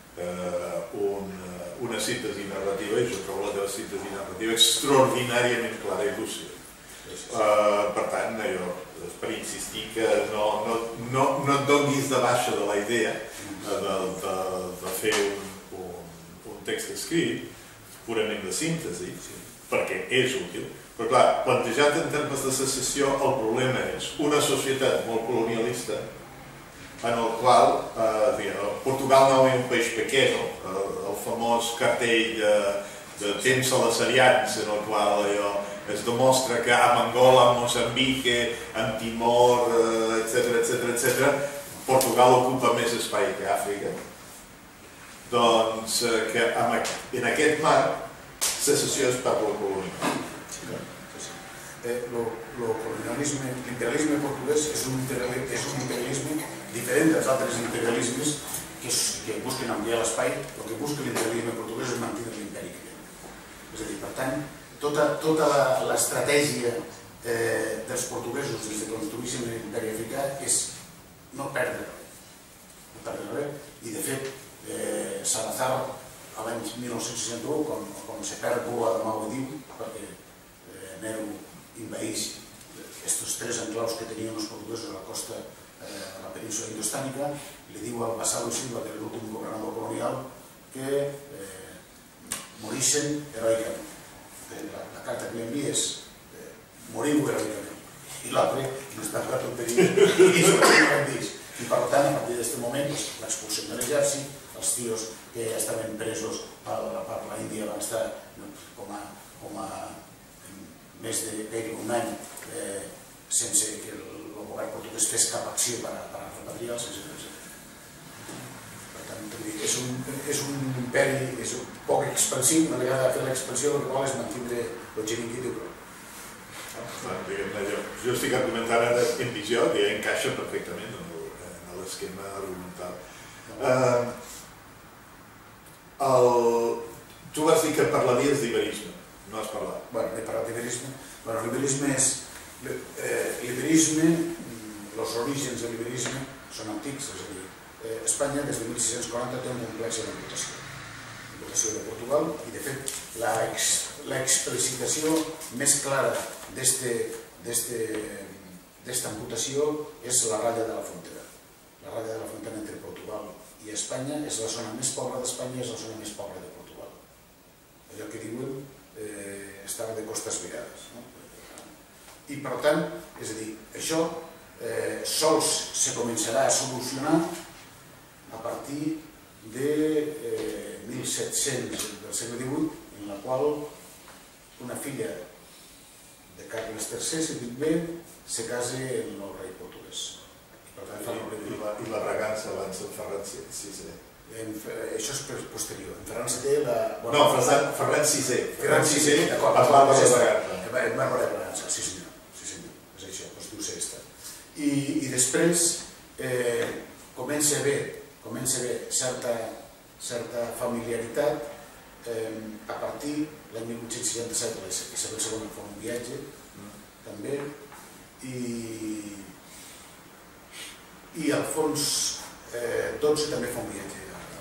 una síntesi narrativa, i jo trobo la teva síntesi narrativa extraordinàriament clara i lúcida. Per tant, per insistir que no et donis de baixa de la idea de fer un text escrit purament de síntesi, perquè és útil. Però clar, plantejat en termes de secessió, el problema és una societat molt colonialista en el qual Portugal no és un país pequeño, el famós cartell de temps salassarians en el qual es demostra que a Angola, a Moçambic, en Timor, etc., Portugal ocupa més espai que Àfrica. Doncs que en aquest marc secessió és per la colònia. L'imperialisme portuguès és un imperialisme diferent dels altres imperialismes que busquen ampliar l'espai. El que busca l'imperialisme portuguès és mantenir l'imperi que té. És a dir, per tant, tota l'estratègia dels portuguesos des de construir l'imperi africà és no perdre res. I de fet, Salazar, a l'any 1961, quan se perd Goa de Mahudiu, perquè Nero invadeix aquests tres enclaus que tenien els portuguesos a la costa, a la península indostànica, li diu al Vassalo Silva, que era l'últim governador colonial, que morixen heroicament. La carta que li envia és moriu heroicament. I l'altre, que està per tot perill, i sobretot dins. I per tant, a partir d'aquest moment, l'expulsió de l'exèrcit, els tios que estaven presos per la Índia van estar com a més de gairebé un any sense que el govern portuguès fes cap acció per repatriar-los, etc. Per tant, és un imperi poc expansiu. Una vegada fet l'expansió, el que vol és mantenir el xiringuito. Jo estic argumentant ara en visió que encaixa perfectament en l'esquema argumental. Tu vas dir que parlaries d'iberisme. No has parlat. He parlat d'iberisme. L'iberisme és... L'iberisme, els orígens de l'iberisme són antics, és a dir, Espanya des de 1640 té un complex d'imputació de Portugal i de fet l'explicitació més clara d'esta imputació és la ratlla de la frontera. La ratlla de la frontera entre Portugal i Espanya és la zona més pobra d'Espanya i és la zona més pobra de Portugal. Allò que diuen estava de costes virades. I per tant, és a dir, això sols se començarà a solucionar a partir de 1700 del segle XVIII, en la qual una filla de Carles III, si dic bé, se casa amb el rei portuguès. I la Bragança abans de Ferran VI. Això és posterior. En Ferran VII... No, Ferran VI. Ferran VI, d'acord. Es va de Bragança. Bàrbara de Bragança, sí senyor. És això, es diu Sesta. I després, comença a haver certa familiaritat a partir de l'any 1867, Isabel II fa un viatge també, i Alfons XII també fa un viatge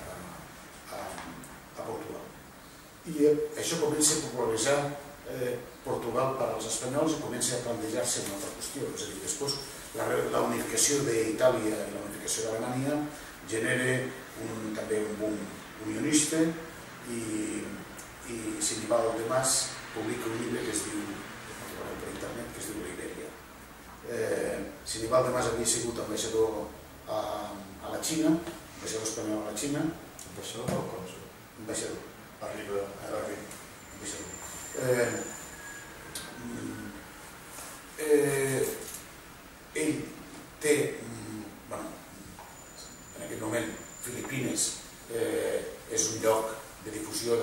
a Portugal. I això comença a popularitzar Portugal per als espanyols i comença a plantejar-se una altra qüestió. És a dir, després la unificació d'Itàlia i la unificació d'Alemanya genera també un boom unionista i Sinibaldo de Mas publica un llibre que es diu, per internet, que es diu La Ibèria. Sinibaldo de Mas havia sigut ambaixador a la Xina, ambaixador espanyol a la Xina. Ambaixador o cònsol? Ambaixador. Arriba. Ambaixador. Ell té, en aquest moment, Filipines és un lloc de difusió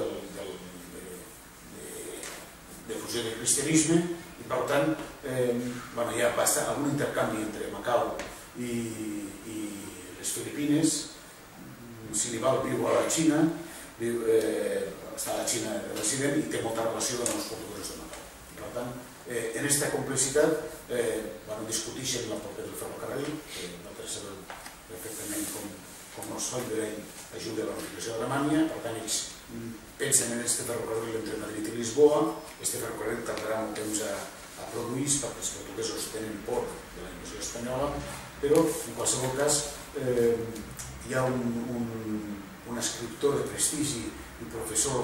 del cristianisme i, per tant, hi ha algun intercanvi entre Macau i les Filipines. Sinibaldo viu a la Xina, està a la Xina resident i té molta relació amb els portuguesos de Macau. Per tant, en aquesta complicitat discuteixen la pròpia del ferrocarril, que nosaltres sabem perfectament com els Zollverein ajuda a la unificació d'Alemanya. Per tant, ells pensen en aquest ferrocarril entre Madrid i Lisboa. Aquest ferrocarril tardarà un temps a produir-se perquè els portuguesos tenen por de la invasió espanyola, però en qualsevol cas hi ha un escriptor de prestigi i professor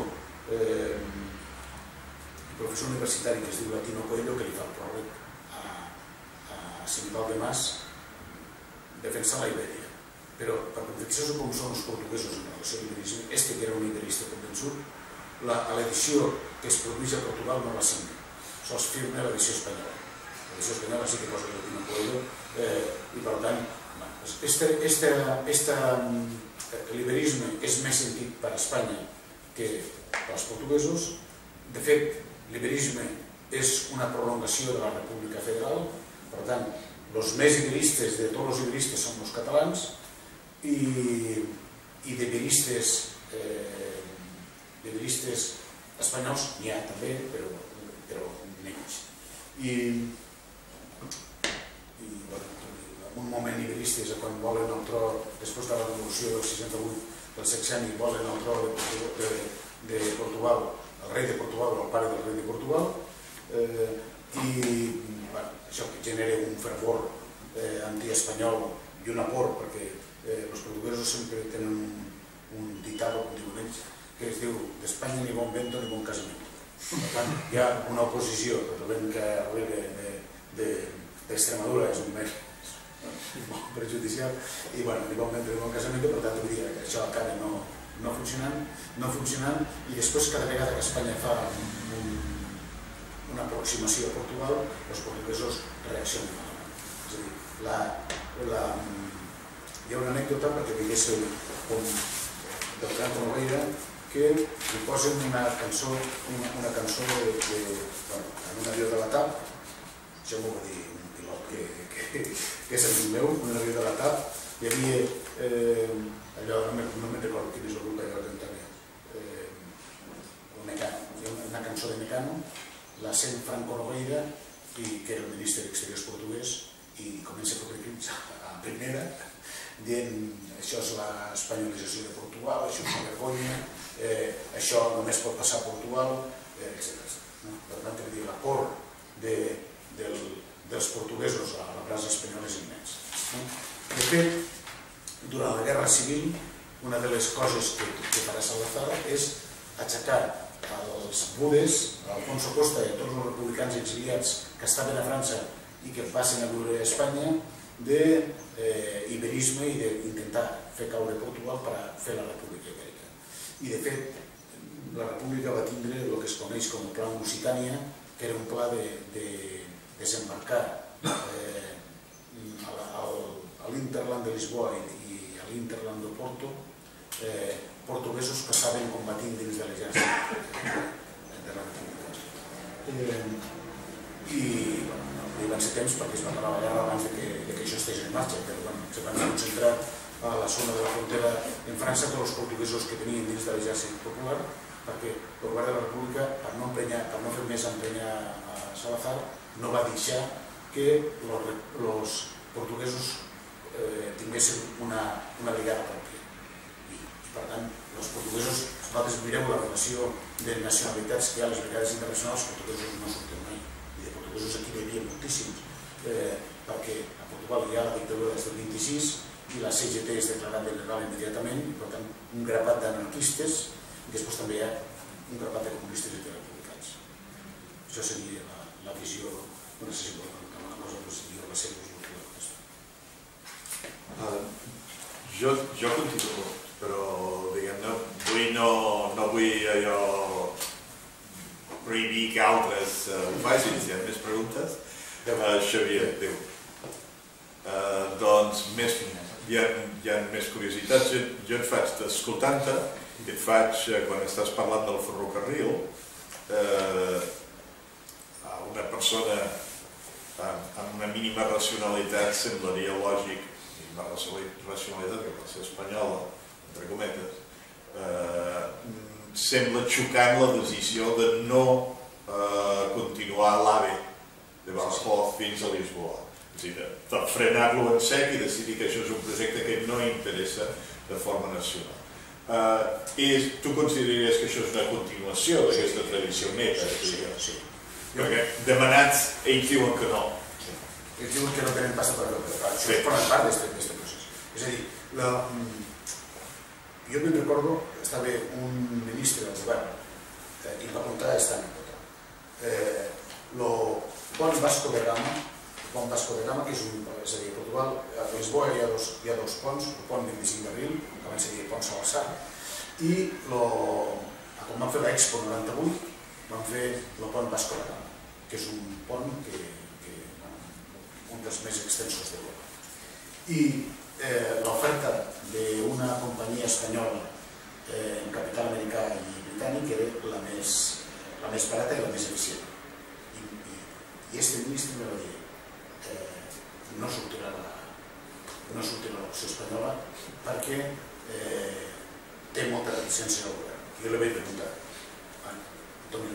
universitari que es diu Latino Coelho, que li fa el pròleg a Sinibaldo de Mas defensar la Ibèria. Però, per contradicció com són els portuguesos en relació a l'iberisme, que era un iberista convençut, l'edició que es produeix a Portugal no la signa, sols firma l'edició espanyola. L'edició espanyola sí que posa el Latino Coelho i, per tant, l'iberisme és més sentit per a Espanya que per als portuguesos. De fet, l'iberisme és una prolongació de la República Federal, per tant, els més iberistes de tots els iberistes són els catalans i d'iberistes espanyols n'hi ha també, però menys. I un moment iberista és quan volen el tro, després de la revolució del 68, del sexenni, volen el tro de Portugal, el rei de Portugal o el pare del rei de Portugal, i això genera un fervor antiespanyol i una por, perquè els portuguesos sempre tenen un ditado, com diuen ells, que es diu d'Espanya ni bon vento ni bon casament. Per tant, hi ha una oposició, però el vent que arriba d'Extremadura és un vent molt prejudicial, i ni bon vento ni bon casament, per tant, vull dir que això acaba no funcionant, i després cada vegada que Espanya fa una aproximació a Portugal, els portuguesos reaccionen malament. És a dir, hi ha una anècdota perquè veiéssiu com Beltrán Nogueira que li posen una cançó en un avió de la TAP, això m'ho va dir un pilot que és amic meu, un avió de la TAP, hi havia allò, no me'n recordo quin és el grup allò que cantava, una cançó de Mecano, la sent Franco Nogueira, que era el ministre d'Exteriors portuguès, i comença a publicar a primera, dient això és l'espanyolització de Portugal, això és una vergonya, això només pot passar a Portugal, etc. Per tant, la por dels portuguesos a la brasa espanyola és immens. De fet, durant la Guerra Civil, una de les coses que farà Salazar és aixecar els budes, a Alfonso Costa i a tots els republicans exiliats que estaven a França i que passen a viure a Espanya, d'iberisme i d'intentar fer caure Portugal per fer la República Ibèrica. I, de fet, la República va tindre el que es coneix com el Pla Lusitània, que era un pla de desembarcar a l'Interland de Lisboa i a l'Interland de Porto portuguesos que estaven combatint dins de l'exèrcit de la República. I van ser temps perquè es va acabar la guerra abans que això estigués en marxa, però se van concentrar a la zona de la frontera en França tots els portuguesos que tenien dins de l'exèrcit popular, perquè el govern de la República, per no fer més emprenyar a Salazar, no va deixar que els portuguesos tinguessin una brigada pròpia. I per tant, els portuguesos, vosaltres mireu la relació de nacionalitats que hi ha a les brigades internacionals, els portuguesos no surten mai. I de portuguesos aquí hi havia moltíssims, perquè a Portugal hi ha la dictadura des del 26 i la CGT és declarada il·legal immediatament, i per tant un grapat d'anarquistes, i després també hi ha un grapat de comunistes i de republicans. Això seria la visió, no sé si volem comentar una cosa, però seria la seva visió. Jo continuo, però diguem-ne, no vull allò prohibir que altres ho facin, si hi ha més preguntes. Xavier, diu. Doncs hi ha més curiositats. Jo et faig d'escoltant-te, i et faig, quan estàs parlant del ferrocarril, a una persona amb una mínima racionalitat semblaria lògic, una racionalitat que pot ser espanyola, entre cometes, sembla xocant la decisió de no continuar l'AVE de Badajoz fins a Lisboa. És a dir, de frenar-lo en sec i decidir que això és un projecte que no interessa de forma nacional. Tu consideraries que això és una continuació d'aquesta tradició meta? Sí. Perquè demanats, ells diuen que no. Ells diuen que no tenen pasta per això és forma part d'aquest procés. És a dir, jo me'n recordo que estava un ministre del govern i va contar aquesta anècdota. El pont Vasco de Gama, que és a dir, a Portugal, a Lisboa hi ha dos ponts, el pont 25 d'abril, que abans seria pont Salazar, i quan van fer l'Expo 98 van fer el pont Vasco de Gama, que és un pont un dels més extensos d'Europa. I l'oferta d'una companyia espanyola en capital americà i britànic era la més barata i la més eficient. I aquest ministre me va dir no sortirà l'opció espanyola perquè té molta reticència al govern. Jo li vaig preguntar, Antoni,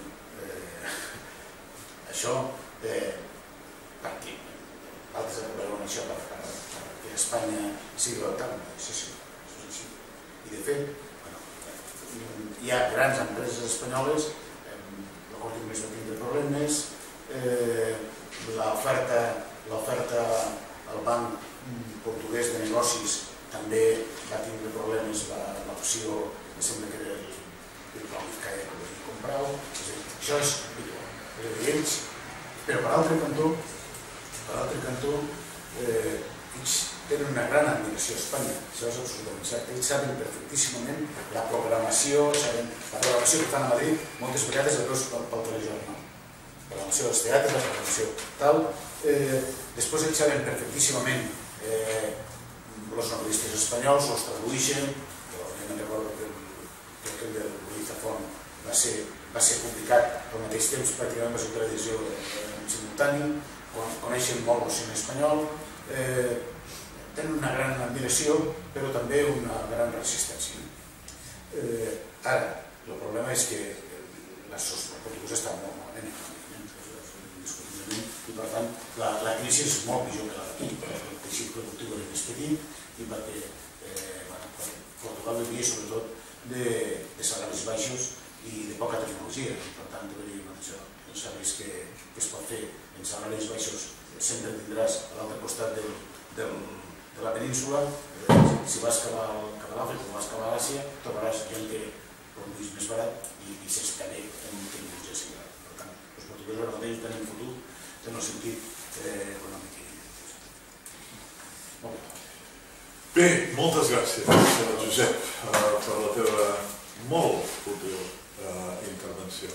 això per què? Altres veuen això perquè Espanya sigui autònoma. Sí, això és així. I de fet, hi ha grans empreses espanyoles, l'Horta Inglés va tindre problemes, l'oferta al banc portuguès de negocis també va tindre problemes, l'opció em sembla que era el Banc Vizcaya que volia comprar-ho. Això és habitual. Però per l'altre cantó, ells tenen una gran admiració a Espanya, això és absolutament cert. Ells saben perfectíssimament la programació que fan a Madrid, moltes vegades pel telejornal. La programació dels teatres, la programació tal. Després ells saben perfectíssimament els novel·listes espanyols, els tradueixen. Jo me'n recordo que el de Luis Zafón va ser publicat al mateix temps, pràcticament va ser una edició en simultani, coneixen molt el cine espanyol, tenen una gran admiració, però també una gran resistència. Ara, el problema és que el portuguès està molt malament i per tant la crisi és molt pitjor que la d'aquí, el teixit productiu era més petit i perquè Portugal vivia sobretot de salaris baixos i de poca tecnologia, per tant els salaris que es pot fer en salaris baixos sempre tindràs a l'altre costat de la península. Si vas cap a l'Àfrica o vas cap a l'Àsia trobaràs gent que produeix més barat i s'està bé en tecnologia similar. Per tant, els portuguesos ara mateix tenen futur en el sentit econòmic. Molt bé. Bé, moltes gràcies, Josep, per la teva molt útil intervenció.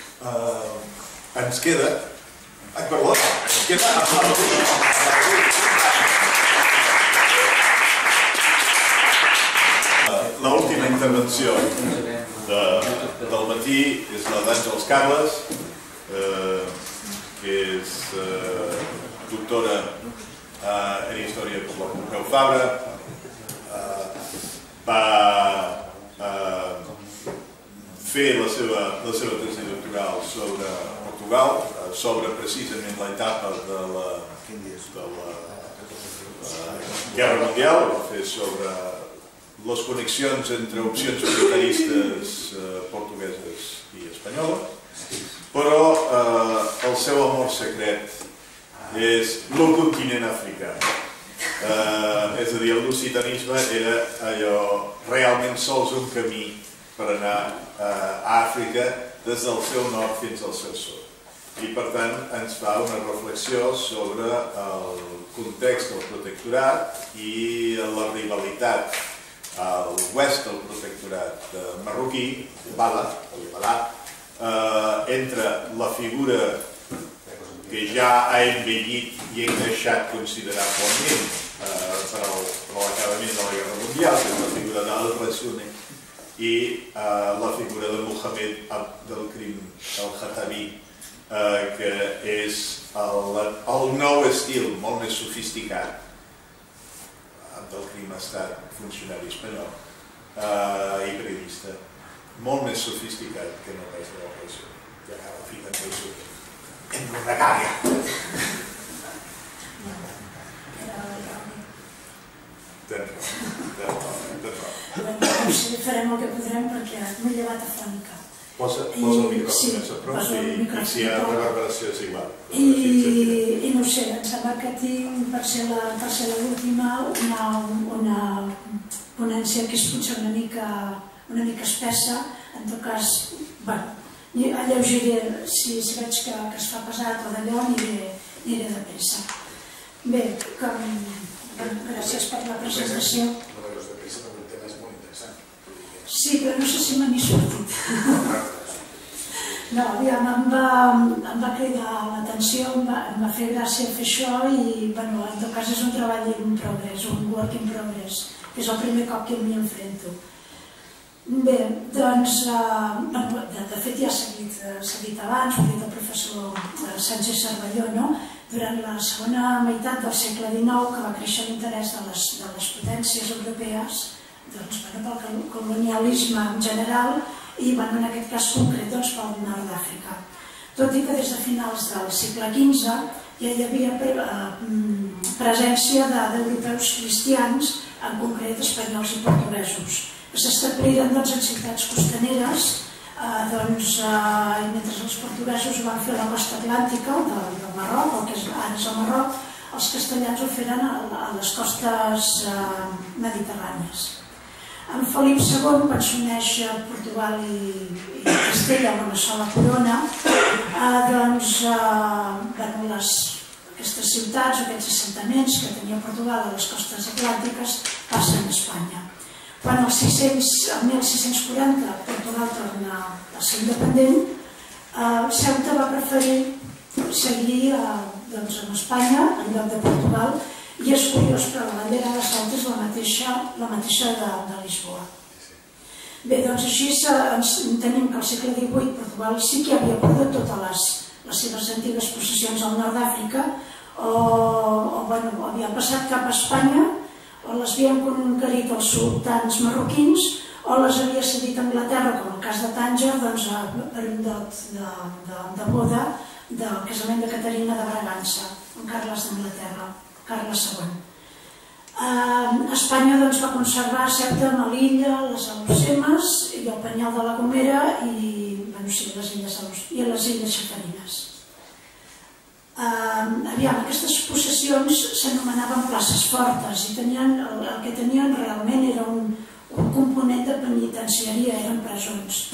Ens queda... Ai, perdó, ens queda... L'última intervenció del matí és la d'Àngels Carles, que és doctora en Història per la Pompeu Fabra, va fer la seva tesi doctoral sobre Portugal, sobre precisament l'etapa de la Guerra Mundial, va fer sobre les connexions entre opcions militaristes portugueses i espanyoles, però el seu amor secret és el continent africà. És a dir, el lusitanisme era allò realment sols un camí per anar a Àfrica des del seu nord fins al seu sud. I per tant ens fa una reflexió sobre el context del protectorat i la rivalitat a l'oest del protectorat marroquí, Bala, entre la figura que ja ha envellit i engreixat considerablement per l'acabament de la Guerra Mundial, que és la figura d'Al-Rasuni, i la figura de Mohamed Abdelkrim al-Khattabi, que és el nou estil, molt més sofisticat. Abdelkrim ha estat funcionari espanyol i periodista, molt més sofisticat que no pas de l'Al-Rasuni. Ja a la fi també hi surt. En una gària. Farem el que podrem perquè m'he llevat afònica. Posa el micròfon més a prop i si hi ha reverberació és igual. I no sé, em sembla que tinc, per ser l'última, una ponència que és potser una mica espessa. En tot cas, alleugeré, si veig que es fa pesat o d'allò, aniré de pressa. Bé, gràcies per la presentació. Sí, però no sé si me n'he sortit. No, aviam, em va cridar l'atenció, em va fer gràcia fer això i, en tot cas, és un treball in progress, un work in progress, que és el primer cop que m'hi enfrento. Bé, doncs, de fet ja s'ha dit abans, ho ha dit el professor Sánchez Cervelló, no? Durant la segona meitat del segle XIX, que va créixer l'interès de les potències europees pel colonialisme en general i, en aquest cas concret, pel nord d'Àfrica. Tot i que des de finals del segle XV ja hi havia presència d'europeus cristians, en concret espanyols i portuguesos, que s'establiren en ciutats costaneres mentre els portuguesos ho van fer a la costa atlàntica del Marroc, el que ara és el Marroc, els castellans ho feren a les costes mediterrànies. En Felip II, quan s'uneix Portugal i Castella amb una sola corona, aquestes ciutats, aquests assentaments que tenia Portugal a les costes atlàntiques passen a Espanya. Quan el 1640 Portugal torna a ser independent, Ceuta va preferir seguir amb Espanya en lloc de Portugal, i és curiós, però la bandera de Ceuta és la mateixa de Lisboa. Bé, doncs així tenim que al segle XVIII Portugal sí que havia perdut totes les seves antigues possessions al nord d'Àfrica, o havien passat cap a Espanya, o les havien conquerit els sultans marroquins, o les havia cedit a Anglaterra, com el cas de Tànger, per un dot de boda del casament de Caterina de Bragança, amb Carles d'Anglaterra, Carles II. Espanya va conservar Ceuta, Melilla, les Alhucemas i el Penyal de la Gomera i les Illes Xafarines. Aquestes possessions s'anomenaven places fortes i el que tenien realment era un component de penitenciaria, eren presons.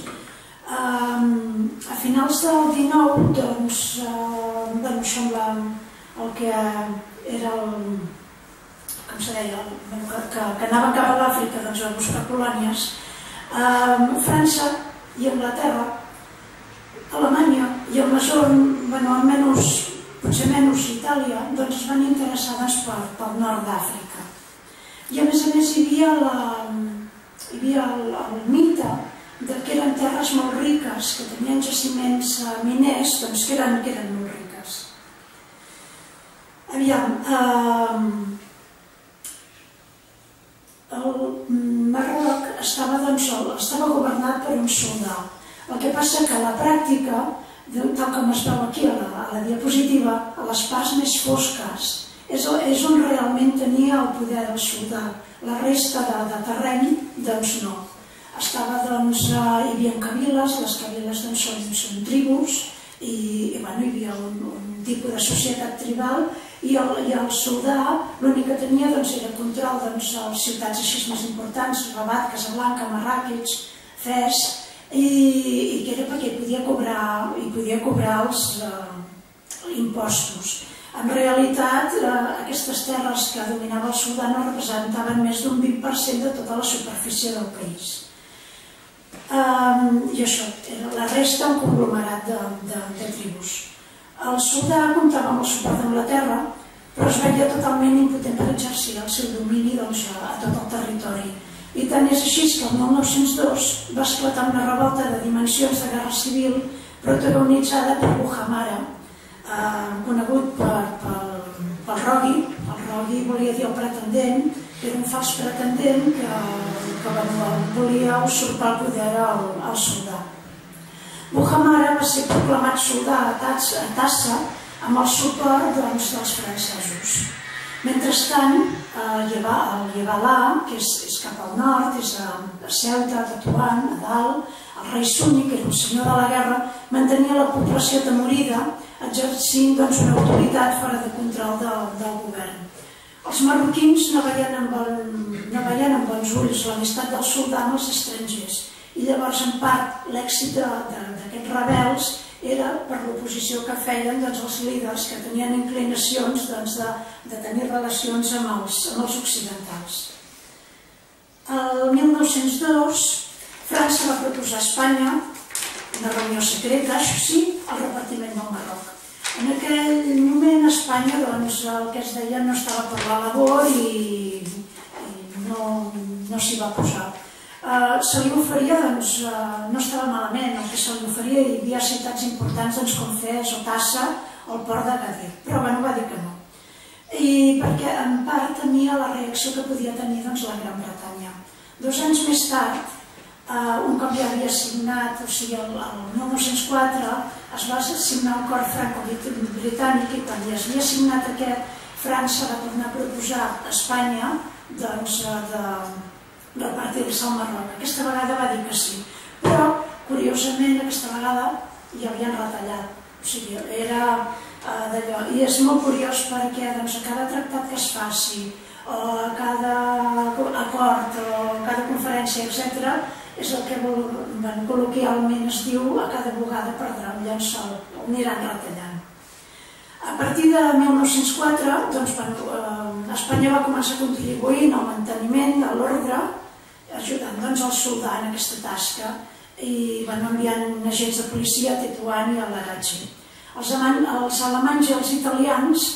A finals del XIX, això amb el que era com se deia, que anava cap a l'Àfrica a buscar colònies, França i Anglaterra, Alemanya i almenys, potser menys Itàlia, es van interessar pel nord d'Àfrica. I a més hi havia el mite que eren terres molt riques, que tenien jaciments miners, que eren molt riques. Aviam, el Marroc estava governat per un soldà. El que passa que a la pràctica, tal com es veu aquí a la diapositiva, a les parts més fosques és on realment tenia el poder el soldà. La resta de terreny, doncs no. Hi havia cabiles, les cabiles són tribus, i hi havia un tipus de societat tribal, i el soldà l'únic que tenia era control de les ciutats així més importants, Rabat, Casablanca, Marràqueix, Fes, i que era perquè podia cobrar els impostos. En realitat, aquestes terres que dominava el soldà no representaven més d'un 20% de tota la superfície del país. I això, la resta un conglomerat de tribus. El soldà comptava amb el suport d'Anglaterra, però es veia totalment impotent per exercir el seu domini a tot el territori. I tant és així que el 1902 va esclatar una revolta de dimensions de guerra civil protagonitzada per Buhamara, conegut pel Rogui. El Rogui volia dir el pretendent, que era un fals pretendent que volia usurpar el poder al soldà. Buhamara va ser proclamat soldà a Tassa amb el suport dels francesos. Mentrestant, el Yevalà, que és cap al nord, és a Ceuta, a Tetuan, a dalt, el rei Sunni, que era un senyor de la guerra, mantenia la població atemorida, exercint una autoritat fora de control del govern. Els marroquins no veien amb bons ulls l'amistat del soldà amb els estrangers, i llavors, en part, l'èxit d'aquests rebels era per l'oposició que feien els líders que tenien inclinacions de tenir relacions amb els occidentals. El 1902, França va proposar a Espanya una reunió secreta, això sí, el repartiment del Marroc. En aquell moment, Espanya, el que es deia, no estava per la labor i no s'hi va posar. Se li oferia, no estava malament el que se li oferia, hi havia ciutats importants com Fes o Tassa o el port d'Agadir, però va dir que no. I perquè en part temia la reacció que podia tenir la Gran Bretanya. 2 anys més tard, un cop ja havia signat, o sigui, el 1904 es va signar el acord franco-britànic i quan ja es havia signat aquest, França va tornar a proposar a Espanya de repartir-se al Marroc. Aquesta vegada va dir que sí, però curiosament aquesta vegada ja havien retallat. O sigui, era d'allò. I és molt curiós perquè a cada tractat que es faci, o a cada acord, o a cada conferència, etc., és el que col·loquialment es diu a cada bugada perdrà un llençol, o aniran retallant. A partir de 1904, Espanya va començar a contribuir al manteniment de l'ordre, ajudant el soldà en aquesta tasca i enviant agents de policia a Tetuan i a l'Aratxe. Els alemanys i els italians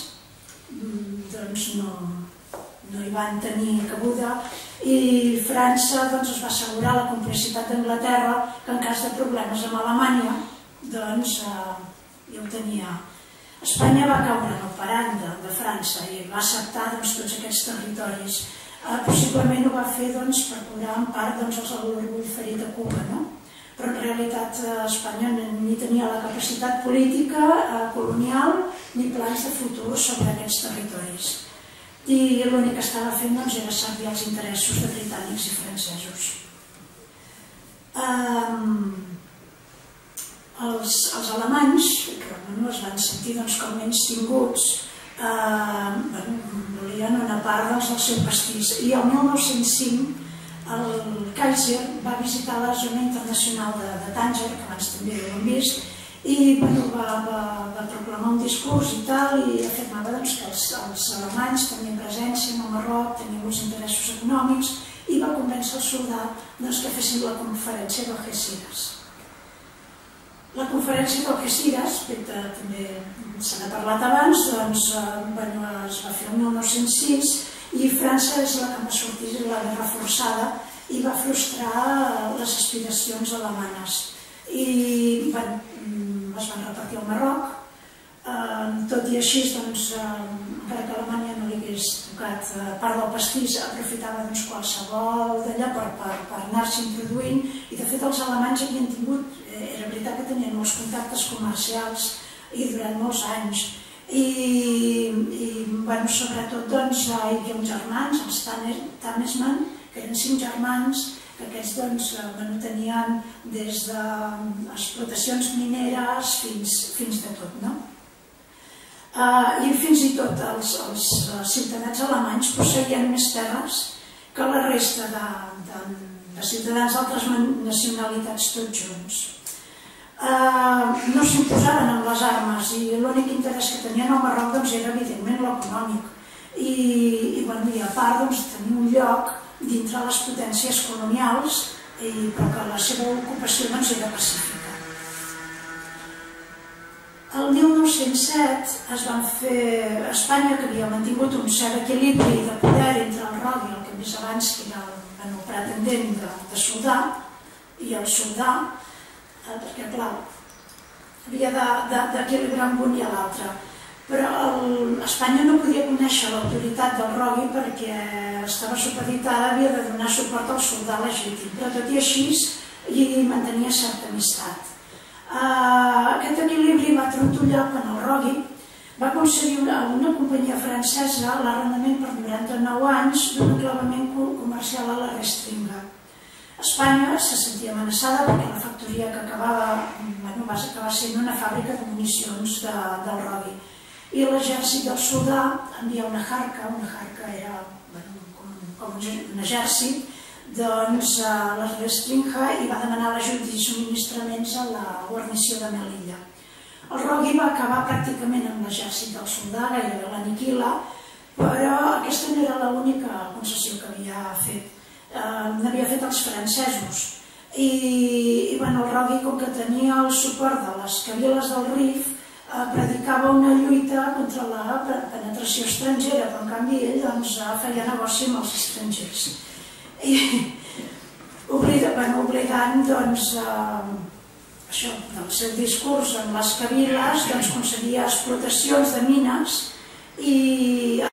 no hi van tenir cabuda i França es va assegurar la complicitat d'Anglaterra que en cas de problemes amb Alemanya ja ho tenia. Espanya va caure en el parany de França i va acceptar tots aquests territoris. Possiblement ho va fer per curar en part l'orgull ferit a Cuba, però en realitat Espanya ni tenia la capacitat política colonial ni plans de futur sobre aquests territoris. I l'únic que estava fent era servir els interessos de britànics i francesos. Els alemanys, que es van sentir com menys tinguts, volien una part del seu pastís. I el 1905 el Kaiser va visitar la zona internacional de Tànger, que abans també ho hem vist, i va proclamar un discurs i tal, i afirmava que els alemanys tenien presència en el Marroc, tenien uns interessos econòmics, i va convèncer el soldà que fessin la conferència d'Algeciras. La conferència d'Algeciras, també se n'ha parlat abans, es va fer el 1906 i França és la que va sortir de la guerra forçada i va frustrar les aspiracions alemanes. I es van repartir al Marroc, tot i així, encara que a Alemanya no li hagués tocat part del pastís, aprofitava qualsevol d'allà per anar-se introduint, i de fet els alemanys havien tingut, era veritat que tenien molts contactes comercials i durant molts anys, i sobretot hi havia uns germans, els Tanesman, que eren 5 germans, que aquests tenien des d'explotacions mineres fins de tot, no? I fins i tot els ciutadans alemanys posseïen més terres que la resta de ciutadans d'altres nacionalitats tots junts. No s'imposaven amb les armes i l'únic interès que tenien al Marroc era evidentment l'econòmic i a part tenir un lloc dintre les potències colonials, però que la seva ocupació era pacífica. El 1907 es van fer a Espanya, que havia mantingut un cert equilibri de poder entre el rogui, el que més abans que era el pretendent de soldar, i el soldà, perquè clar, havia d'equilibrar amb un i l'altre. Però Espanya no podia conèixer l'autoritat del rogui perquè estava supeditada, havia de donar suport al soldà legítim, però tot i així hi mantenia certa amistat. Aquest equilibri va trontollar quan el rogui va concedir a una companyia francesa l'arrendament per 99 anys d'un enclavament comercial a la Restringa. Espanya se sentia amenaçada perquè la factoria que va acabar sent una fàbrica de municions del rogui. I l'exèrcit del soldà envia una jarca era com un exèrcit, a la Restringa i va demanar l'ajut i subministraments a la guarnició de Melilla. El rogui va acabar pràcticament amb l'exèrcit del soldà, gairebé l'aniquila, però aquesta no era l'única concessió que havia fet. N'havia fet els francesos. I el rogui, com que tenia el suport de les cabiles del Rif, predicava una lluita contra la penetració estrangera, però en canvi ell feia negoci amb els estrangers. I oblidant això del seu discurs amb les cabiles, concedia explotacions de mines i